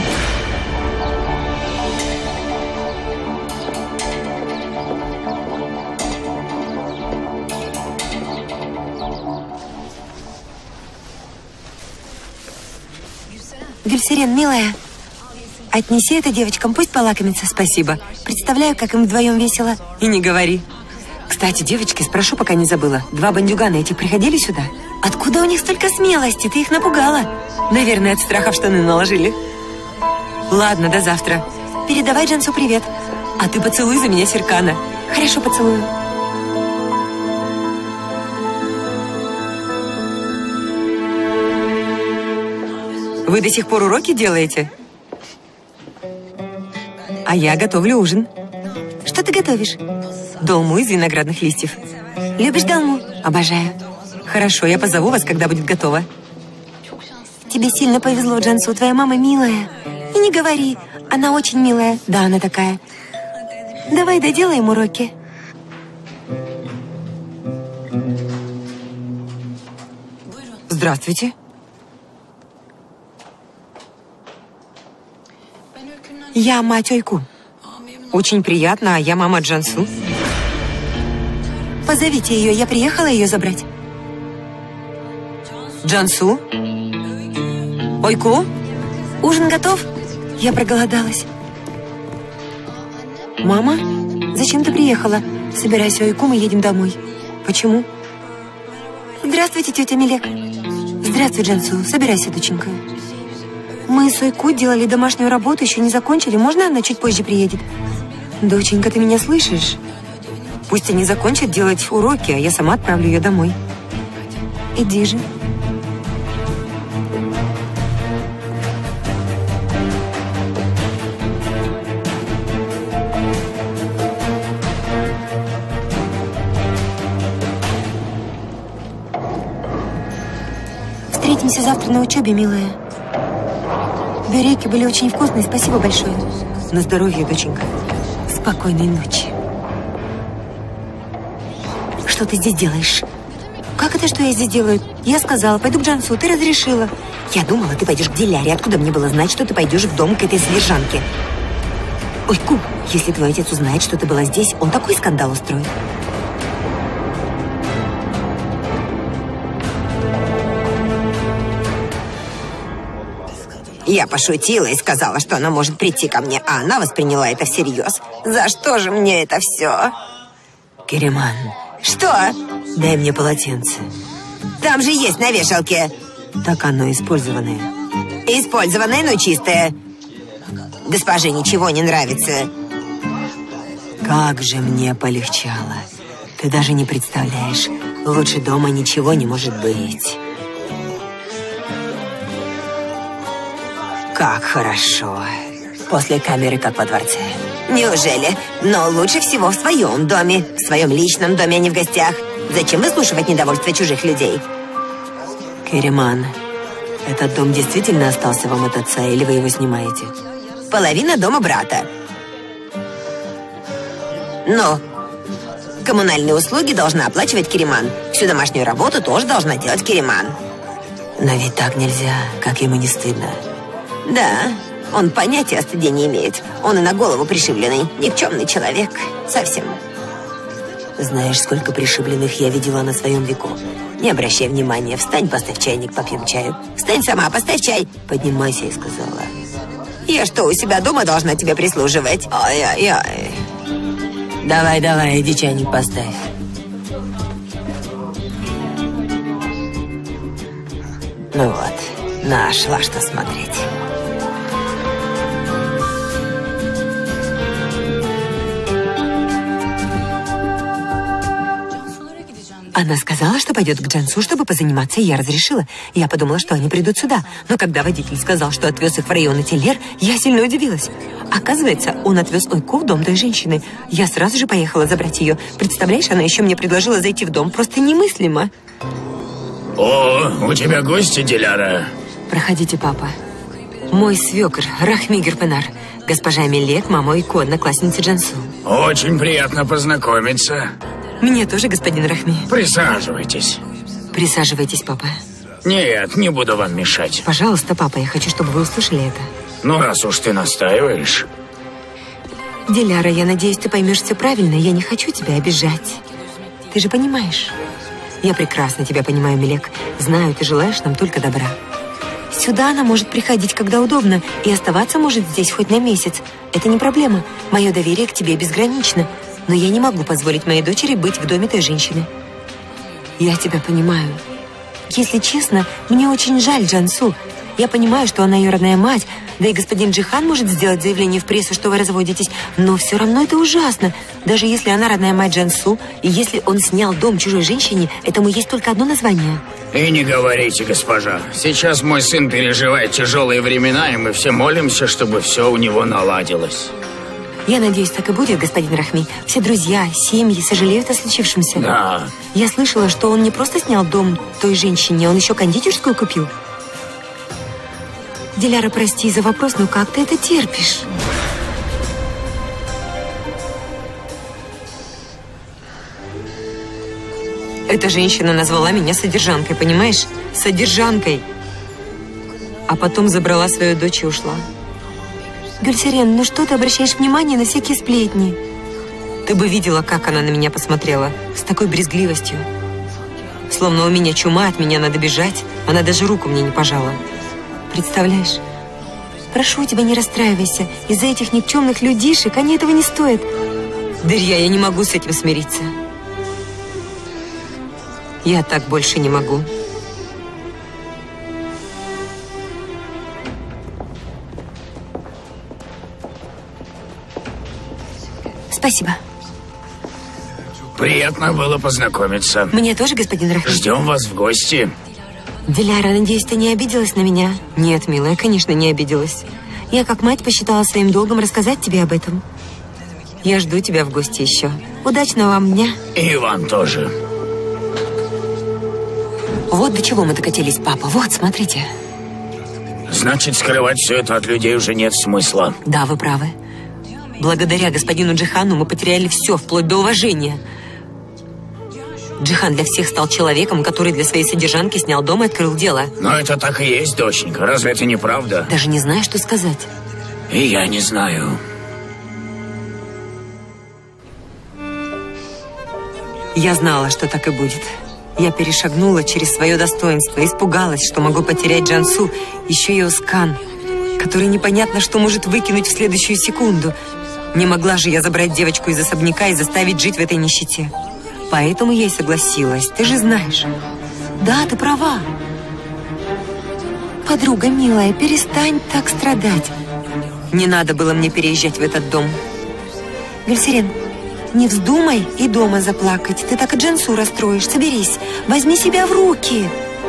Гюльсерен, милая, отнеси это девочкам, пусть полакомится. Спасибо. Представляю, как им вдвоем весело. И не говори. Кстати, девочки, спрошу, пока не забыла. Два бандюгана эти приходили сюда? Откуда у них столько смелости? Ты их напугала. Наверное, от страха в штаны наложили. Ладно, до завтра. Передавай Джансу привет. А ты поцелуй за меня Серкана. Хорошо, поцелую. Вы до сих пор уроки делаете? А я готовлю ужин. Что ты готовишь? Долму из виноградных листьев. Любишь долму? Обожаю. Хорошо, я позову вас, когда будет готово. Тебе сильно повезло, Джансу. Твоя мама милая. И не говори, она очень милая. Да, она такая. Давай доделаем уроки. Здравствуйте. Я мать Ойку. Очень приятно, а я мама Джансу. Позовите ее, я приехала ее забрать. Джансу? Ойку? Ужин готов? Я проголодалась. Мама? Зачем ты приехала? Собирайся, Ойку, мы едем домой. Почему? Здравствуйте, тетя Милек. Здравствуй, Джансу. Собирайся, доченька. Мы с Ойку делали домашнюю работу, еще не закончили. Можно она чуть позже приедет? Доченька, ты меня слышишь? Пусть они закончат делать уроки, а я сама отправлю ее домой. Иди же. Встретимся завтра на учебе, милая. Бюреки были очень вкусные, спасибо большое. На здоровье, доченька. Спокойной ночи. Что ты здесь делаешь? Как это, что я здесь делаю? Я сказала, пойду к Джансу, ты разрешила. Я думала, ты пойдешь к Диляре. Откуда мне было знать, что ты пойдешь в дом к этой содержанке? Ой, Ку, если твой отец узнает, что ты была здесь, он такой скандал устроит. Я пошутила и сказала, что она может прийти ко мне, а она восприняла это всерьез. За что же мне это все? Кереман, Что? дай мне полотенце. Там же есть на вешалке. Так оно использованное. Использованное, но чистое. Госпоже ничего не нравится. Как же мне полегчало. Ты даже не представляешь, лучше дома ничего не может быть. Как хорошо. После камеры, как во дворце. Неужели? Но лучше всего в своем доме. В своем личном доме, а не в гостях. Зачем выслушивать недовольство чужих людей? Кериман, этот дом действительно остался вам от отца, или вы его снимаете? Половина дома брата. Но коммунальные услуги должна оплачивать Кериман. Всю домашнюю работу тоже должна делать Кериман. Но ведь так нельзя, как ему не стыдно. Да, он понятия о стыде не имеет. Он и на голову пришибленный, никчемный человек. Совсем. Знаешь, сколько пришибленных я видела на своем веку? Не обращай внимания. Встань, поставь чайник, попьем чаю. Встань сама, поставь чай. Поднимайся, я сказала. Я что, у себя дома должна тебе прислуживать? Ой-ой-ой. Давай, давай, иди чайник поставь. Ну вот, нашла что смотреть. Она сказала, что пойдет к Джансу, чтобы позаниматься, и я разрешила. Я подумала, что они придут сюда. Но когда водитель сказал, что отвез их в район Теллер, я сильно удивилась. Оказывается, он отвез Ойку в дом той женщины. Я сразу же поехала забрать ее. Представляешь, она еще мне предложила зайти в дом. Просто немыслимо. О, у тебя гости, Диляра. Проходите, папа. Мой свекр, Рахми Гюрпенар. Госпожа Мелек, мама Ойку, одноклассница Джансу. Очень приятно познакомиться. Мне тоже, господин Рахми. Присаживайтесь. Присаживайтесь, папа. Нет, не буду вам мешать. Пожалуйста, папа, я хочу, чтобы вы услышали это. Ну, раз уж ты настаиваешь. Диляра, я надеюсь, ты поймешь все правильно. Я не хочу тебя обижать. Ты же понимаешь. Я прекрасно тебя понимаю, Мелек. Знаю, ты желаешь нам только добра. Сюда она может приходить, когда удобно, и оставаться может здесь хоть на месяц. Это не проблема. Мое доверие к тебе безгранично. Но я не могу позволить моей дочери быть в доме той женщины. Я тебя понимаю. Если честно, мне очень жаль Джансу. Я понимаю, что она ее родная мать, да и господин Джихан может сделать заявление в прессу, что вы разводитесь, но все равно это ужасно. Даже если она родная мать Джансу, и если он снял дом чужой женщине, этому есть только одно название. И не говорите, госпожа. Сейчас мой сын переживает тяжелые времена, и мы все молимся, чтобы все у него наладилось. Я надеюсь, так и будет, господин Рахми. Все друзья, семьи сожалеют о случившемся. Да. Я слышала, что он не просто снял дом той женщине, он еще кондитерскую купил. Диляра, прости за вопрос, но как ты это терпишь? Эта женщина назвала меня содержанкой, понимаешь? Содержанкой. А потом забрала свою дочь и ушла. Гюльсерен, ну что ты обращаешь внимание на всякие сплетни? Ты бы видела, как она на меня посмотрела. С такой брезгливостью. Словно у меня чума, от меня надо бежать. Она даже руку мне не пожала. Представляешь? Прошу тебя, не расстраивайся. Из-за этих никчемных людишек они этого не стоят. Дырья, я не могу с этим смириться. Я так больше не могу. Спасибо. Приятно было познакомиться. Мне тоже, господин Рахми. Ждем вас в гости. Диляра, надеюсь, ты не обиделась на меня? Нет, милая, конечно, не обиделась. Я, как мать, посчитала своим долгом рассказать тебе об этом. Я жду тебя в гости еще. Удачного вам дня. И вам тоже. Вот до чего мы докатились, папа. Вот, смотрите. Значит, скрывать все это от людей уже нет смысла. Да, вы правы. Благодаря господину Джихану мы потеряли все, вплоть до уважения. Джихан для всех стал человеком, который для своей содержанки снял дом и открыл дело. Но это так и есть, доченька. Разве это не правда? Даже не знаю, что сказать. И я не знаю. Я знала, что так и будет. Я перешагнула через свое достоинство, испугалась, что могу потерять Джансу, еще и Оскан, который непонятно что может выкинуть в следующую секунду. Не могла же я забрать девочку из особняка и заставить жить в этой нищете. Поэтому я и согласилась, ты же знаешь. Да, ты права. Подруга милая, перестань так страдать. Не надо было мне переезжать в этот дом. Гюльсерен, Не вздумай и дома заплакать. Ты так и Джансу расстроишь. Соберись. Возьми себя в руки.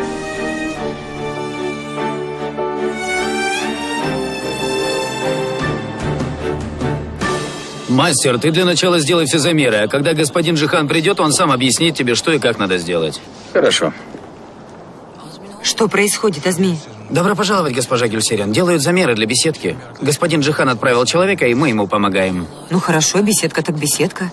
Мастер, ты для начала сделай все замеры, а когда господин Джихан придет, он сам объяснит тебе, что и как надо сделать. Хорошо. Что происходит, Азми? Добро пожаловать, госпожа Гюльсерен. Делают замеры для беседки. Господин Джихан отправил человека, и мы ему помогаем. Ну хорошо, беседка так беседка.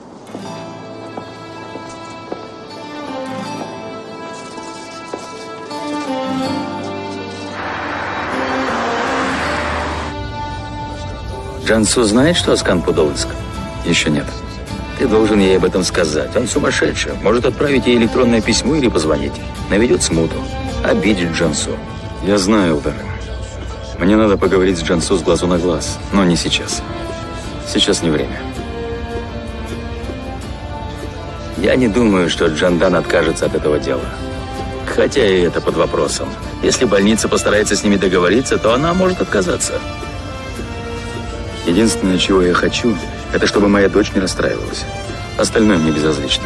Джансу знает, что Аскан подал иск? Еще нет. Ты должен ей об этом сказать. Он сумасшедший. Может отправить ей электронное письмо или позвонить. Наведет смуту. Обидит Джансу. Я знаю, Удар. Мне надо поговорить с Джансу с глазу на глаз. Но не сейчас. Сейчас не время. Я не думаю, что Джандан откажется от этого дела. Хотя и это под вопросом. Если больница постарается с ними договориться, то она может отказаться. Единственное, чего я хочу, это чтобы моя дочь не расстраивалась. Остальное мне безразлично.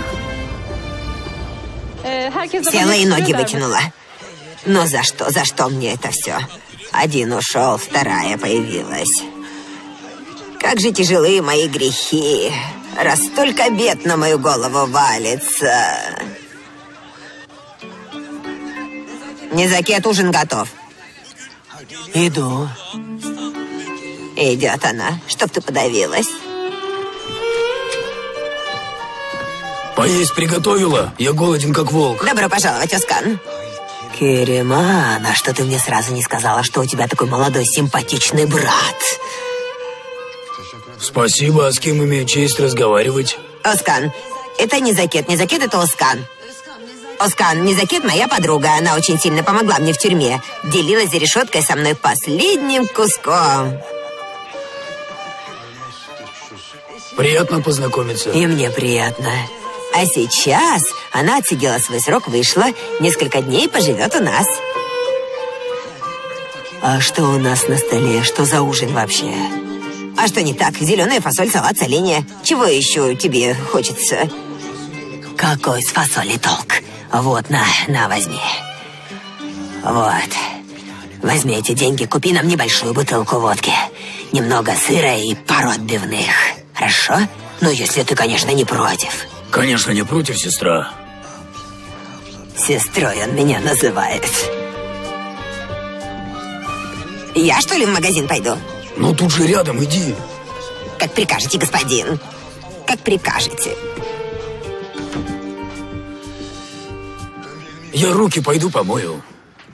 Села и ноги вытянула. Но за что, за что мне это все? Один ушел, вторая появилась. Как же тяжелы мои грехи, раз столько бед на мою голову валится. Незакет, ужин готов. Иду. Идет она, чтоб ты подавилась. Поесть приготовила? Я голоден, как волк. Добро пожаловать, Аскан. Кереман, а что ты мне сразу не сказала, что у тебя такой молодой симпатичный брат? Спасибо, а с кем имею честь разговаривать? Оскан, это Незакет, Незакет это Оскан. Оскан, Незакет моя подруга, она очень сильно помогла мне в тюрьме. Делилась за решеткой со мной последним куском. Приятно познакомиться. И мне приятно. А сейчас она отсидела свой срок, вышла, несколько дней поживет у нас. А что у нас на столе? Что за ужин вообще? А что не так? Зеленая фасоль, салат, соленье. Чего еще тебе хочется? Какой с фасоли толк? Вот, на, на, возьми. Вот. Возьми эти деньги, купи нам небольшую бутылку водки. Немного сыра и пару отбивных. Хорошо? Ну, если ты, конечно, не против. Конечно, не против, сестра. Сестрой он меня называет. Я, что ли, в магазин пойду? Ну, тут же рядом, иди. Как прикажете, господин. Как прикажете. Я руки пойду помою.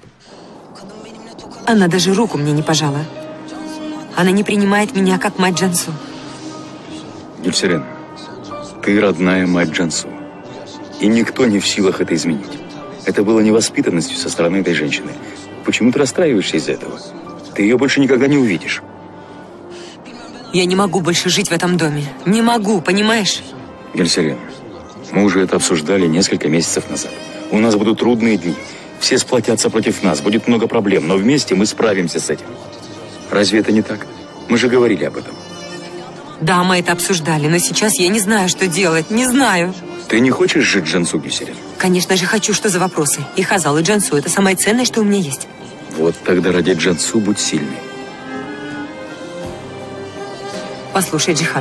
Она даже руку мне не пожала. Она не принимает меня как мать Джансу. Гюльсерен, ты родная мать Джансу. И никто не в силах это изменить. Это было невоспитанностью со стороны этой женщины. Почему ты расстраиваешься из-за этого? Ты ее больше никогда не увидишь. Я не могу больше жить в этом доме. Не могу, понимаешь? Гюльсерен, мы уже это обсуждали несколько месяцев назад. У нас будут трудные дни. Все сплотятся против нас, будет много проблем, но вместе мы справимся с этим. Разве это не так? Мы же говорили об этом. Да, мы это обсуждали, но сейчас я не знаю, что делать. Не знаю. Ты не хочешь жить Джансу, Гюльсерен? Конечно же хочу, что за вопросы. И Хазал, и Джансу – это самое ценное, что у меня есть. Вот тогда ради Джансу будь сильной. Послушай, Джихан.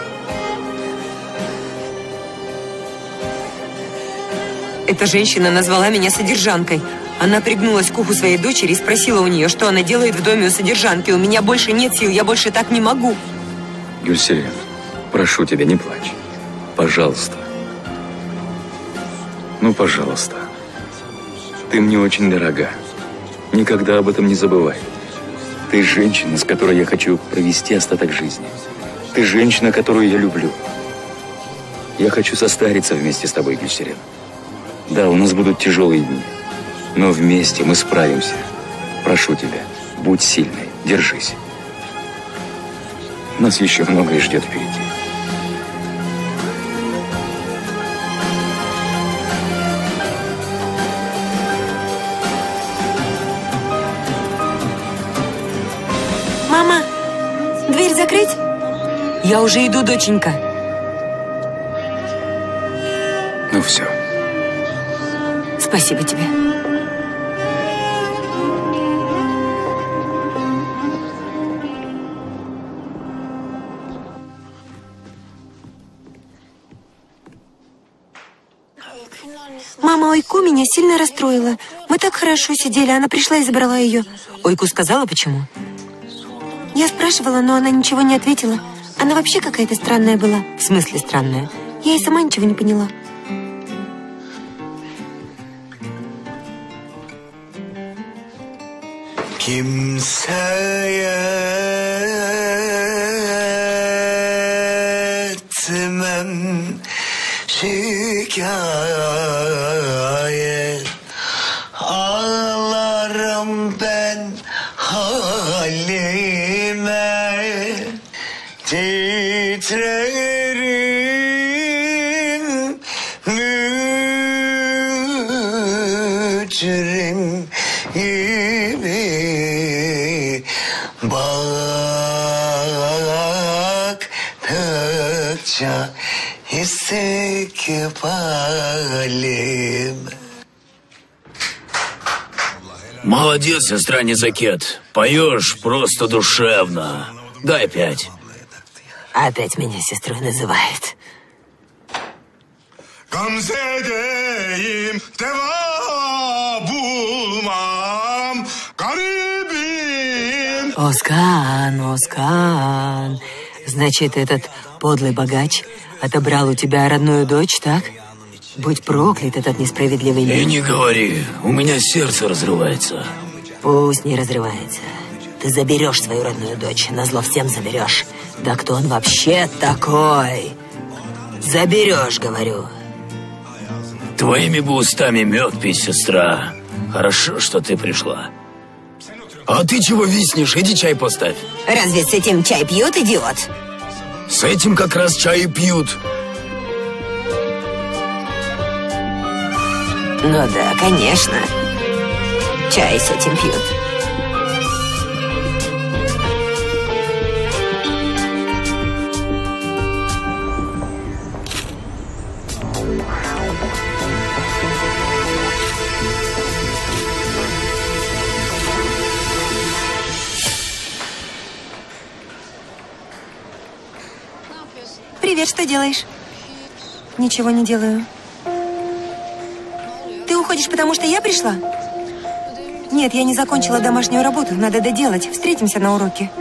Эта женщина назвала меня содержанкой. Она пригнулась к уху своей дочери и спросила у нее, что она делает в доме у содержанки. У меня больше нет сил, я больше так не могу. Гюльсерен, прошу тебя, не плачь. Пожалуйста. Ну, пожалуйста. Ты мне очень дорога. Никогда об этом не забывай. Ты женщина, с которой я хочу провести остаток жизни. Ты женщина, которую я люблю. Я хочу состариться вместе с тобой, Гюльсерен. Да, у нас будут тяжелые дни, но вместе мы справимся. Прошу тебя, будь сильной, держись. Нас еще многое ждет впереди. Мама, дверь закрыть? Я уже иду, доченька. Ну все. Спасибо тебе. Мама Ойку меня сильно расстроила. Мы так хорошо сидели, она пришла и забрала ее. Ойку сказала, почему? Я спрашивала, но она ничего не ответила. Она вообще какая-то странная была. В смысле странная? Я и сама ничего не поняла. Kimseye etmem şikayet, ağlarım ben halime, titrerim mücrim gibi. Baktıkça istikbalim. Молодец, сестра Незакет. Поешь просто душевно. Дай пять. Опять меня сестрой называет. Gamzedeyim, deva bulmam, garibim. Оскан, Оскан. Значит, этот подлый богач отобрал у тебя родную дочь, так? Будь проклят этот несправедливый мир. И не говори, у меня сердце разрывается. Пусть не разрывается. Ты заберешь свою родную дочь, назло всем заберешь. Да кто он вообще такой? Заберешь, говорю. Твоими бы устами мед пить, сестра. Хорошо, что ты пришла. А ты чего виснешь? Иди чай поставь. Разве с этим чай пьют, идиот? С этим как раз чай и пьют. Ну да, конечно. Чай с этим пьют. Привет, что делаешь? Ничего не делаю. Ты уходишь, потому что я пришла? Нет, я не закончила домашнюю работу. Надо доделать. Встретимся на уроке.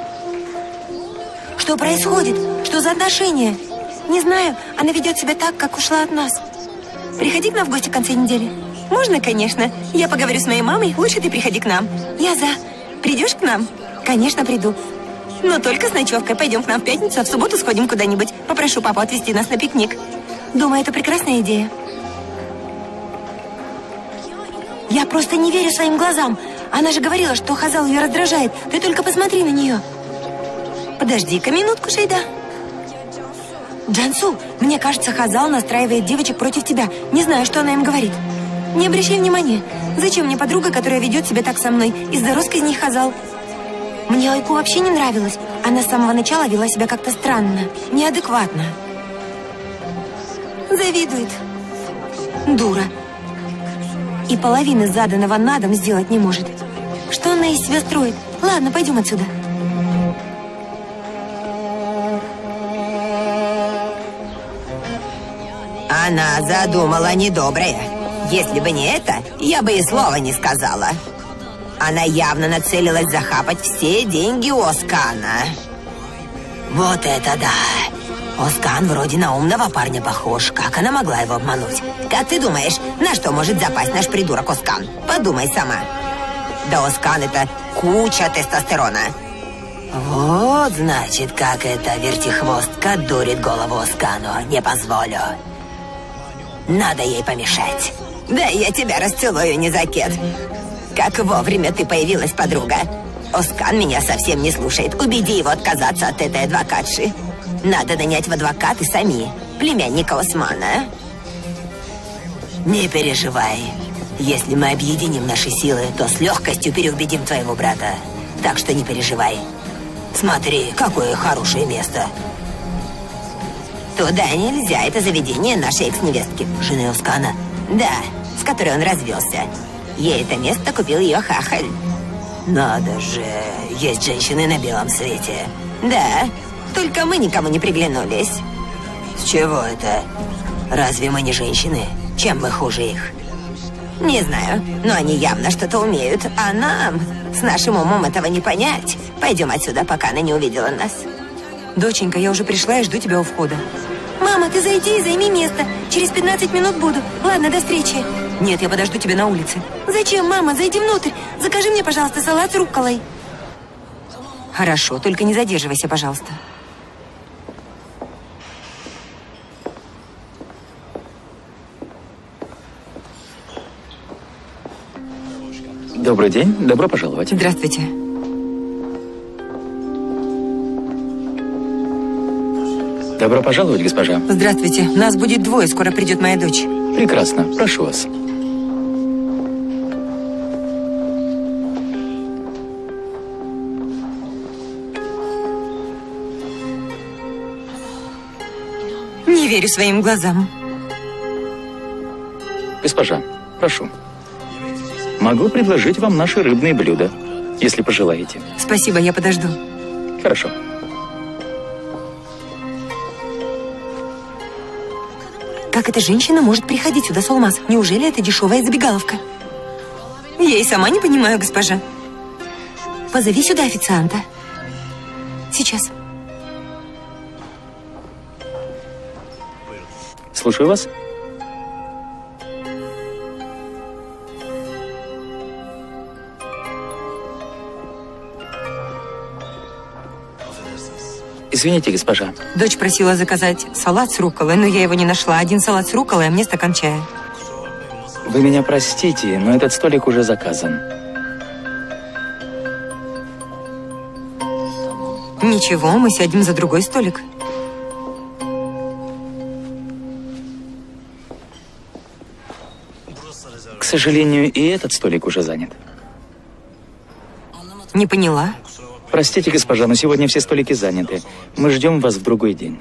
Что происходит? Что за отношения? Не знаю. Она ведет себя так, как ушла от нас. Приходи к нам в гости в конце недели. Можно, конечно. Я поговорю с моей мамой. Лучше ты приходи к нам. Я за. Придешь к нам? Конечно, приду. Но только с ночевкой. Пойдем к нам в пятницу, а в субботу сходим куда-нибудь. Попрошу папу отвезти нас на пикник. Думаю, это прекрасная идея. Я просто не верю своим глазам. Она же говорила, что Хазал ее раздражает. Ты только посмотри на нее. Подожди-ка минутку, Шейда. Джансу, мне кажется, Хазал настраивает девочек против тебя. Не знаю, что она им говорит. Не обращай внимания. Зачем мне подруга, которая ведет себя так со мной? Из-за россказней Хазал. Мне Ойку вообще не нравилась. Она с самого начала вела себя как-то странно, неадекватно. Завидует. Дура. И половины заданного на дом сделать не может. Что она из себя строит? Ладно, пойдем отсюда. Она задумала недоброе. Если бы не это, я бы и слова не сказала. Она явно нацелилась захапать все деньги Оскана. Вот это да! Оскан вроде на умного парня похож. Как она могла его обмануть? Как ты думаешь, на что может запасть наш придурок Оскан? Подумай сама. Да Оскан — это куча тестостерона. Вот, значит, как эта вертихвостка дурит голову Оскану. Не позволю. Надо ей помешать. Да я тебя расцелую, Незакет. Как вовремя ты появилась, подруга. Оскан меня совсем не слушает. Убеди его отказаться от этой адвокатши. Надо нанять в адвокаты сами, племянника Османа. Не переживай. Если мы объединим наши силы, то с легкостью переубедим твоего брата. Так что не переживай. Смотри, какое хорошее место. Туда нельзя, это заведение нашей экс-невестки, жены Оскана. Да, с которой он развелся. Ей это место купил ее хахаль. Надо же, есть женщины на белом свете. Да, только мы никому не приглянулись. С чего это? Разве мы не женщины? Чем мы хуже их? Не знаю, но они явно что-то умеют. А нам, с нашим умом, этого не понять. Пойдем отсюда, пока она не увидела нас. Доченька, я уже пришла и жду тебя у входа. Мама, ты зайди и займи место. Через пятнадцать минут буду. Ладно, до встречи. Нет, я подожду тебя на улице. Зачем, мама? Зайди внутрь. Закажи мне, пожалуйста, салат с рукколой. Хорошо, только не задерживайся, пожалуйста. Добрый день, добро пожаловать. Здравствуйте. Добро пожаловать, госпожа. Здравствуйте. Нас будет двое, скоро придет моя дочь. Прекрасно, прошу вас. Не верю своим глазам. Госпожа, прошу. Могу предложить вам наши рыбные блюда, если пожелаете. Спасибо, я подожду. Хорошо. Как эта женщина может приходить сюда с алмаз? Неужели это дешевая забегаловка? Я и сама не понимаю, госпожа. Позови сюда официанта. Сейчас. Слушаю вас. Извините, госпожа. Дочь просила заказать салат с рукколой, но я его не нашла. Один салат с рукколой, а мне стакан чая. Вы меня простите, но этот столик уже заказан. Ничего, мы сядем за другой столик. К сожалению, и этот столик уже занят. Не поняла. Простите, госпожа, но сегодня все столики заняты. Мы ждем вас в другой день.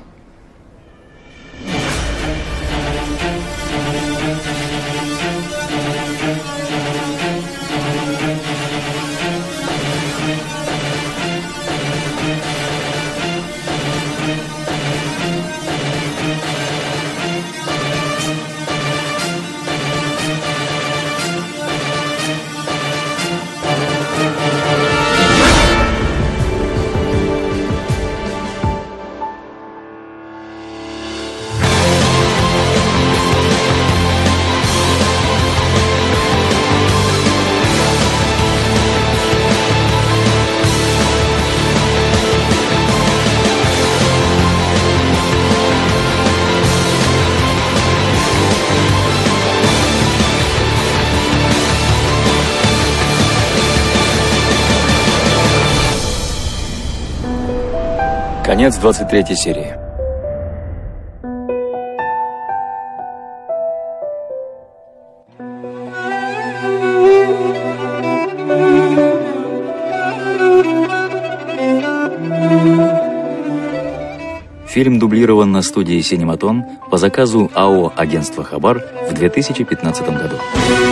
Конец двадцать третьей серии. Фильм дублирован на студии «Синематон» по заказу АО «Агентство Хабар» в две тысячи пятнадцатом году.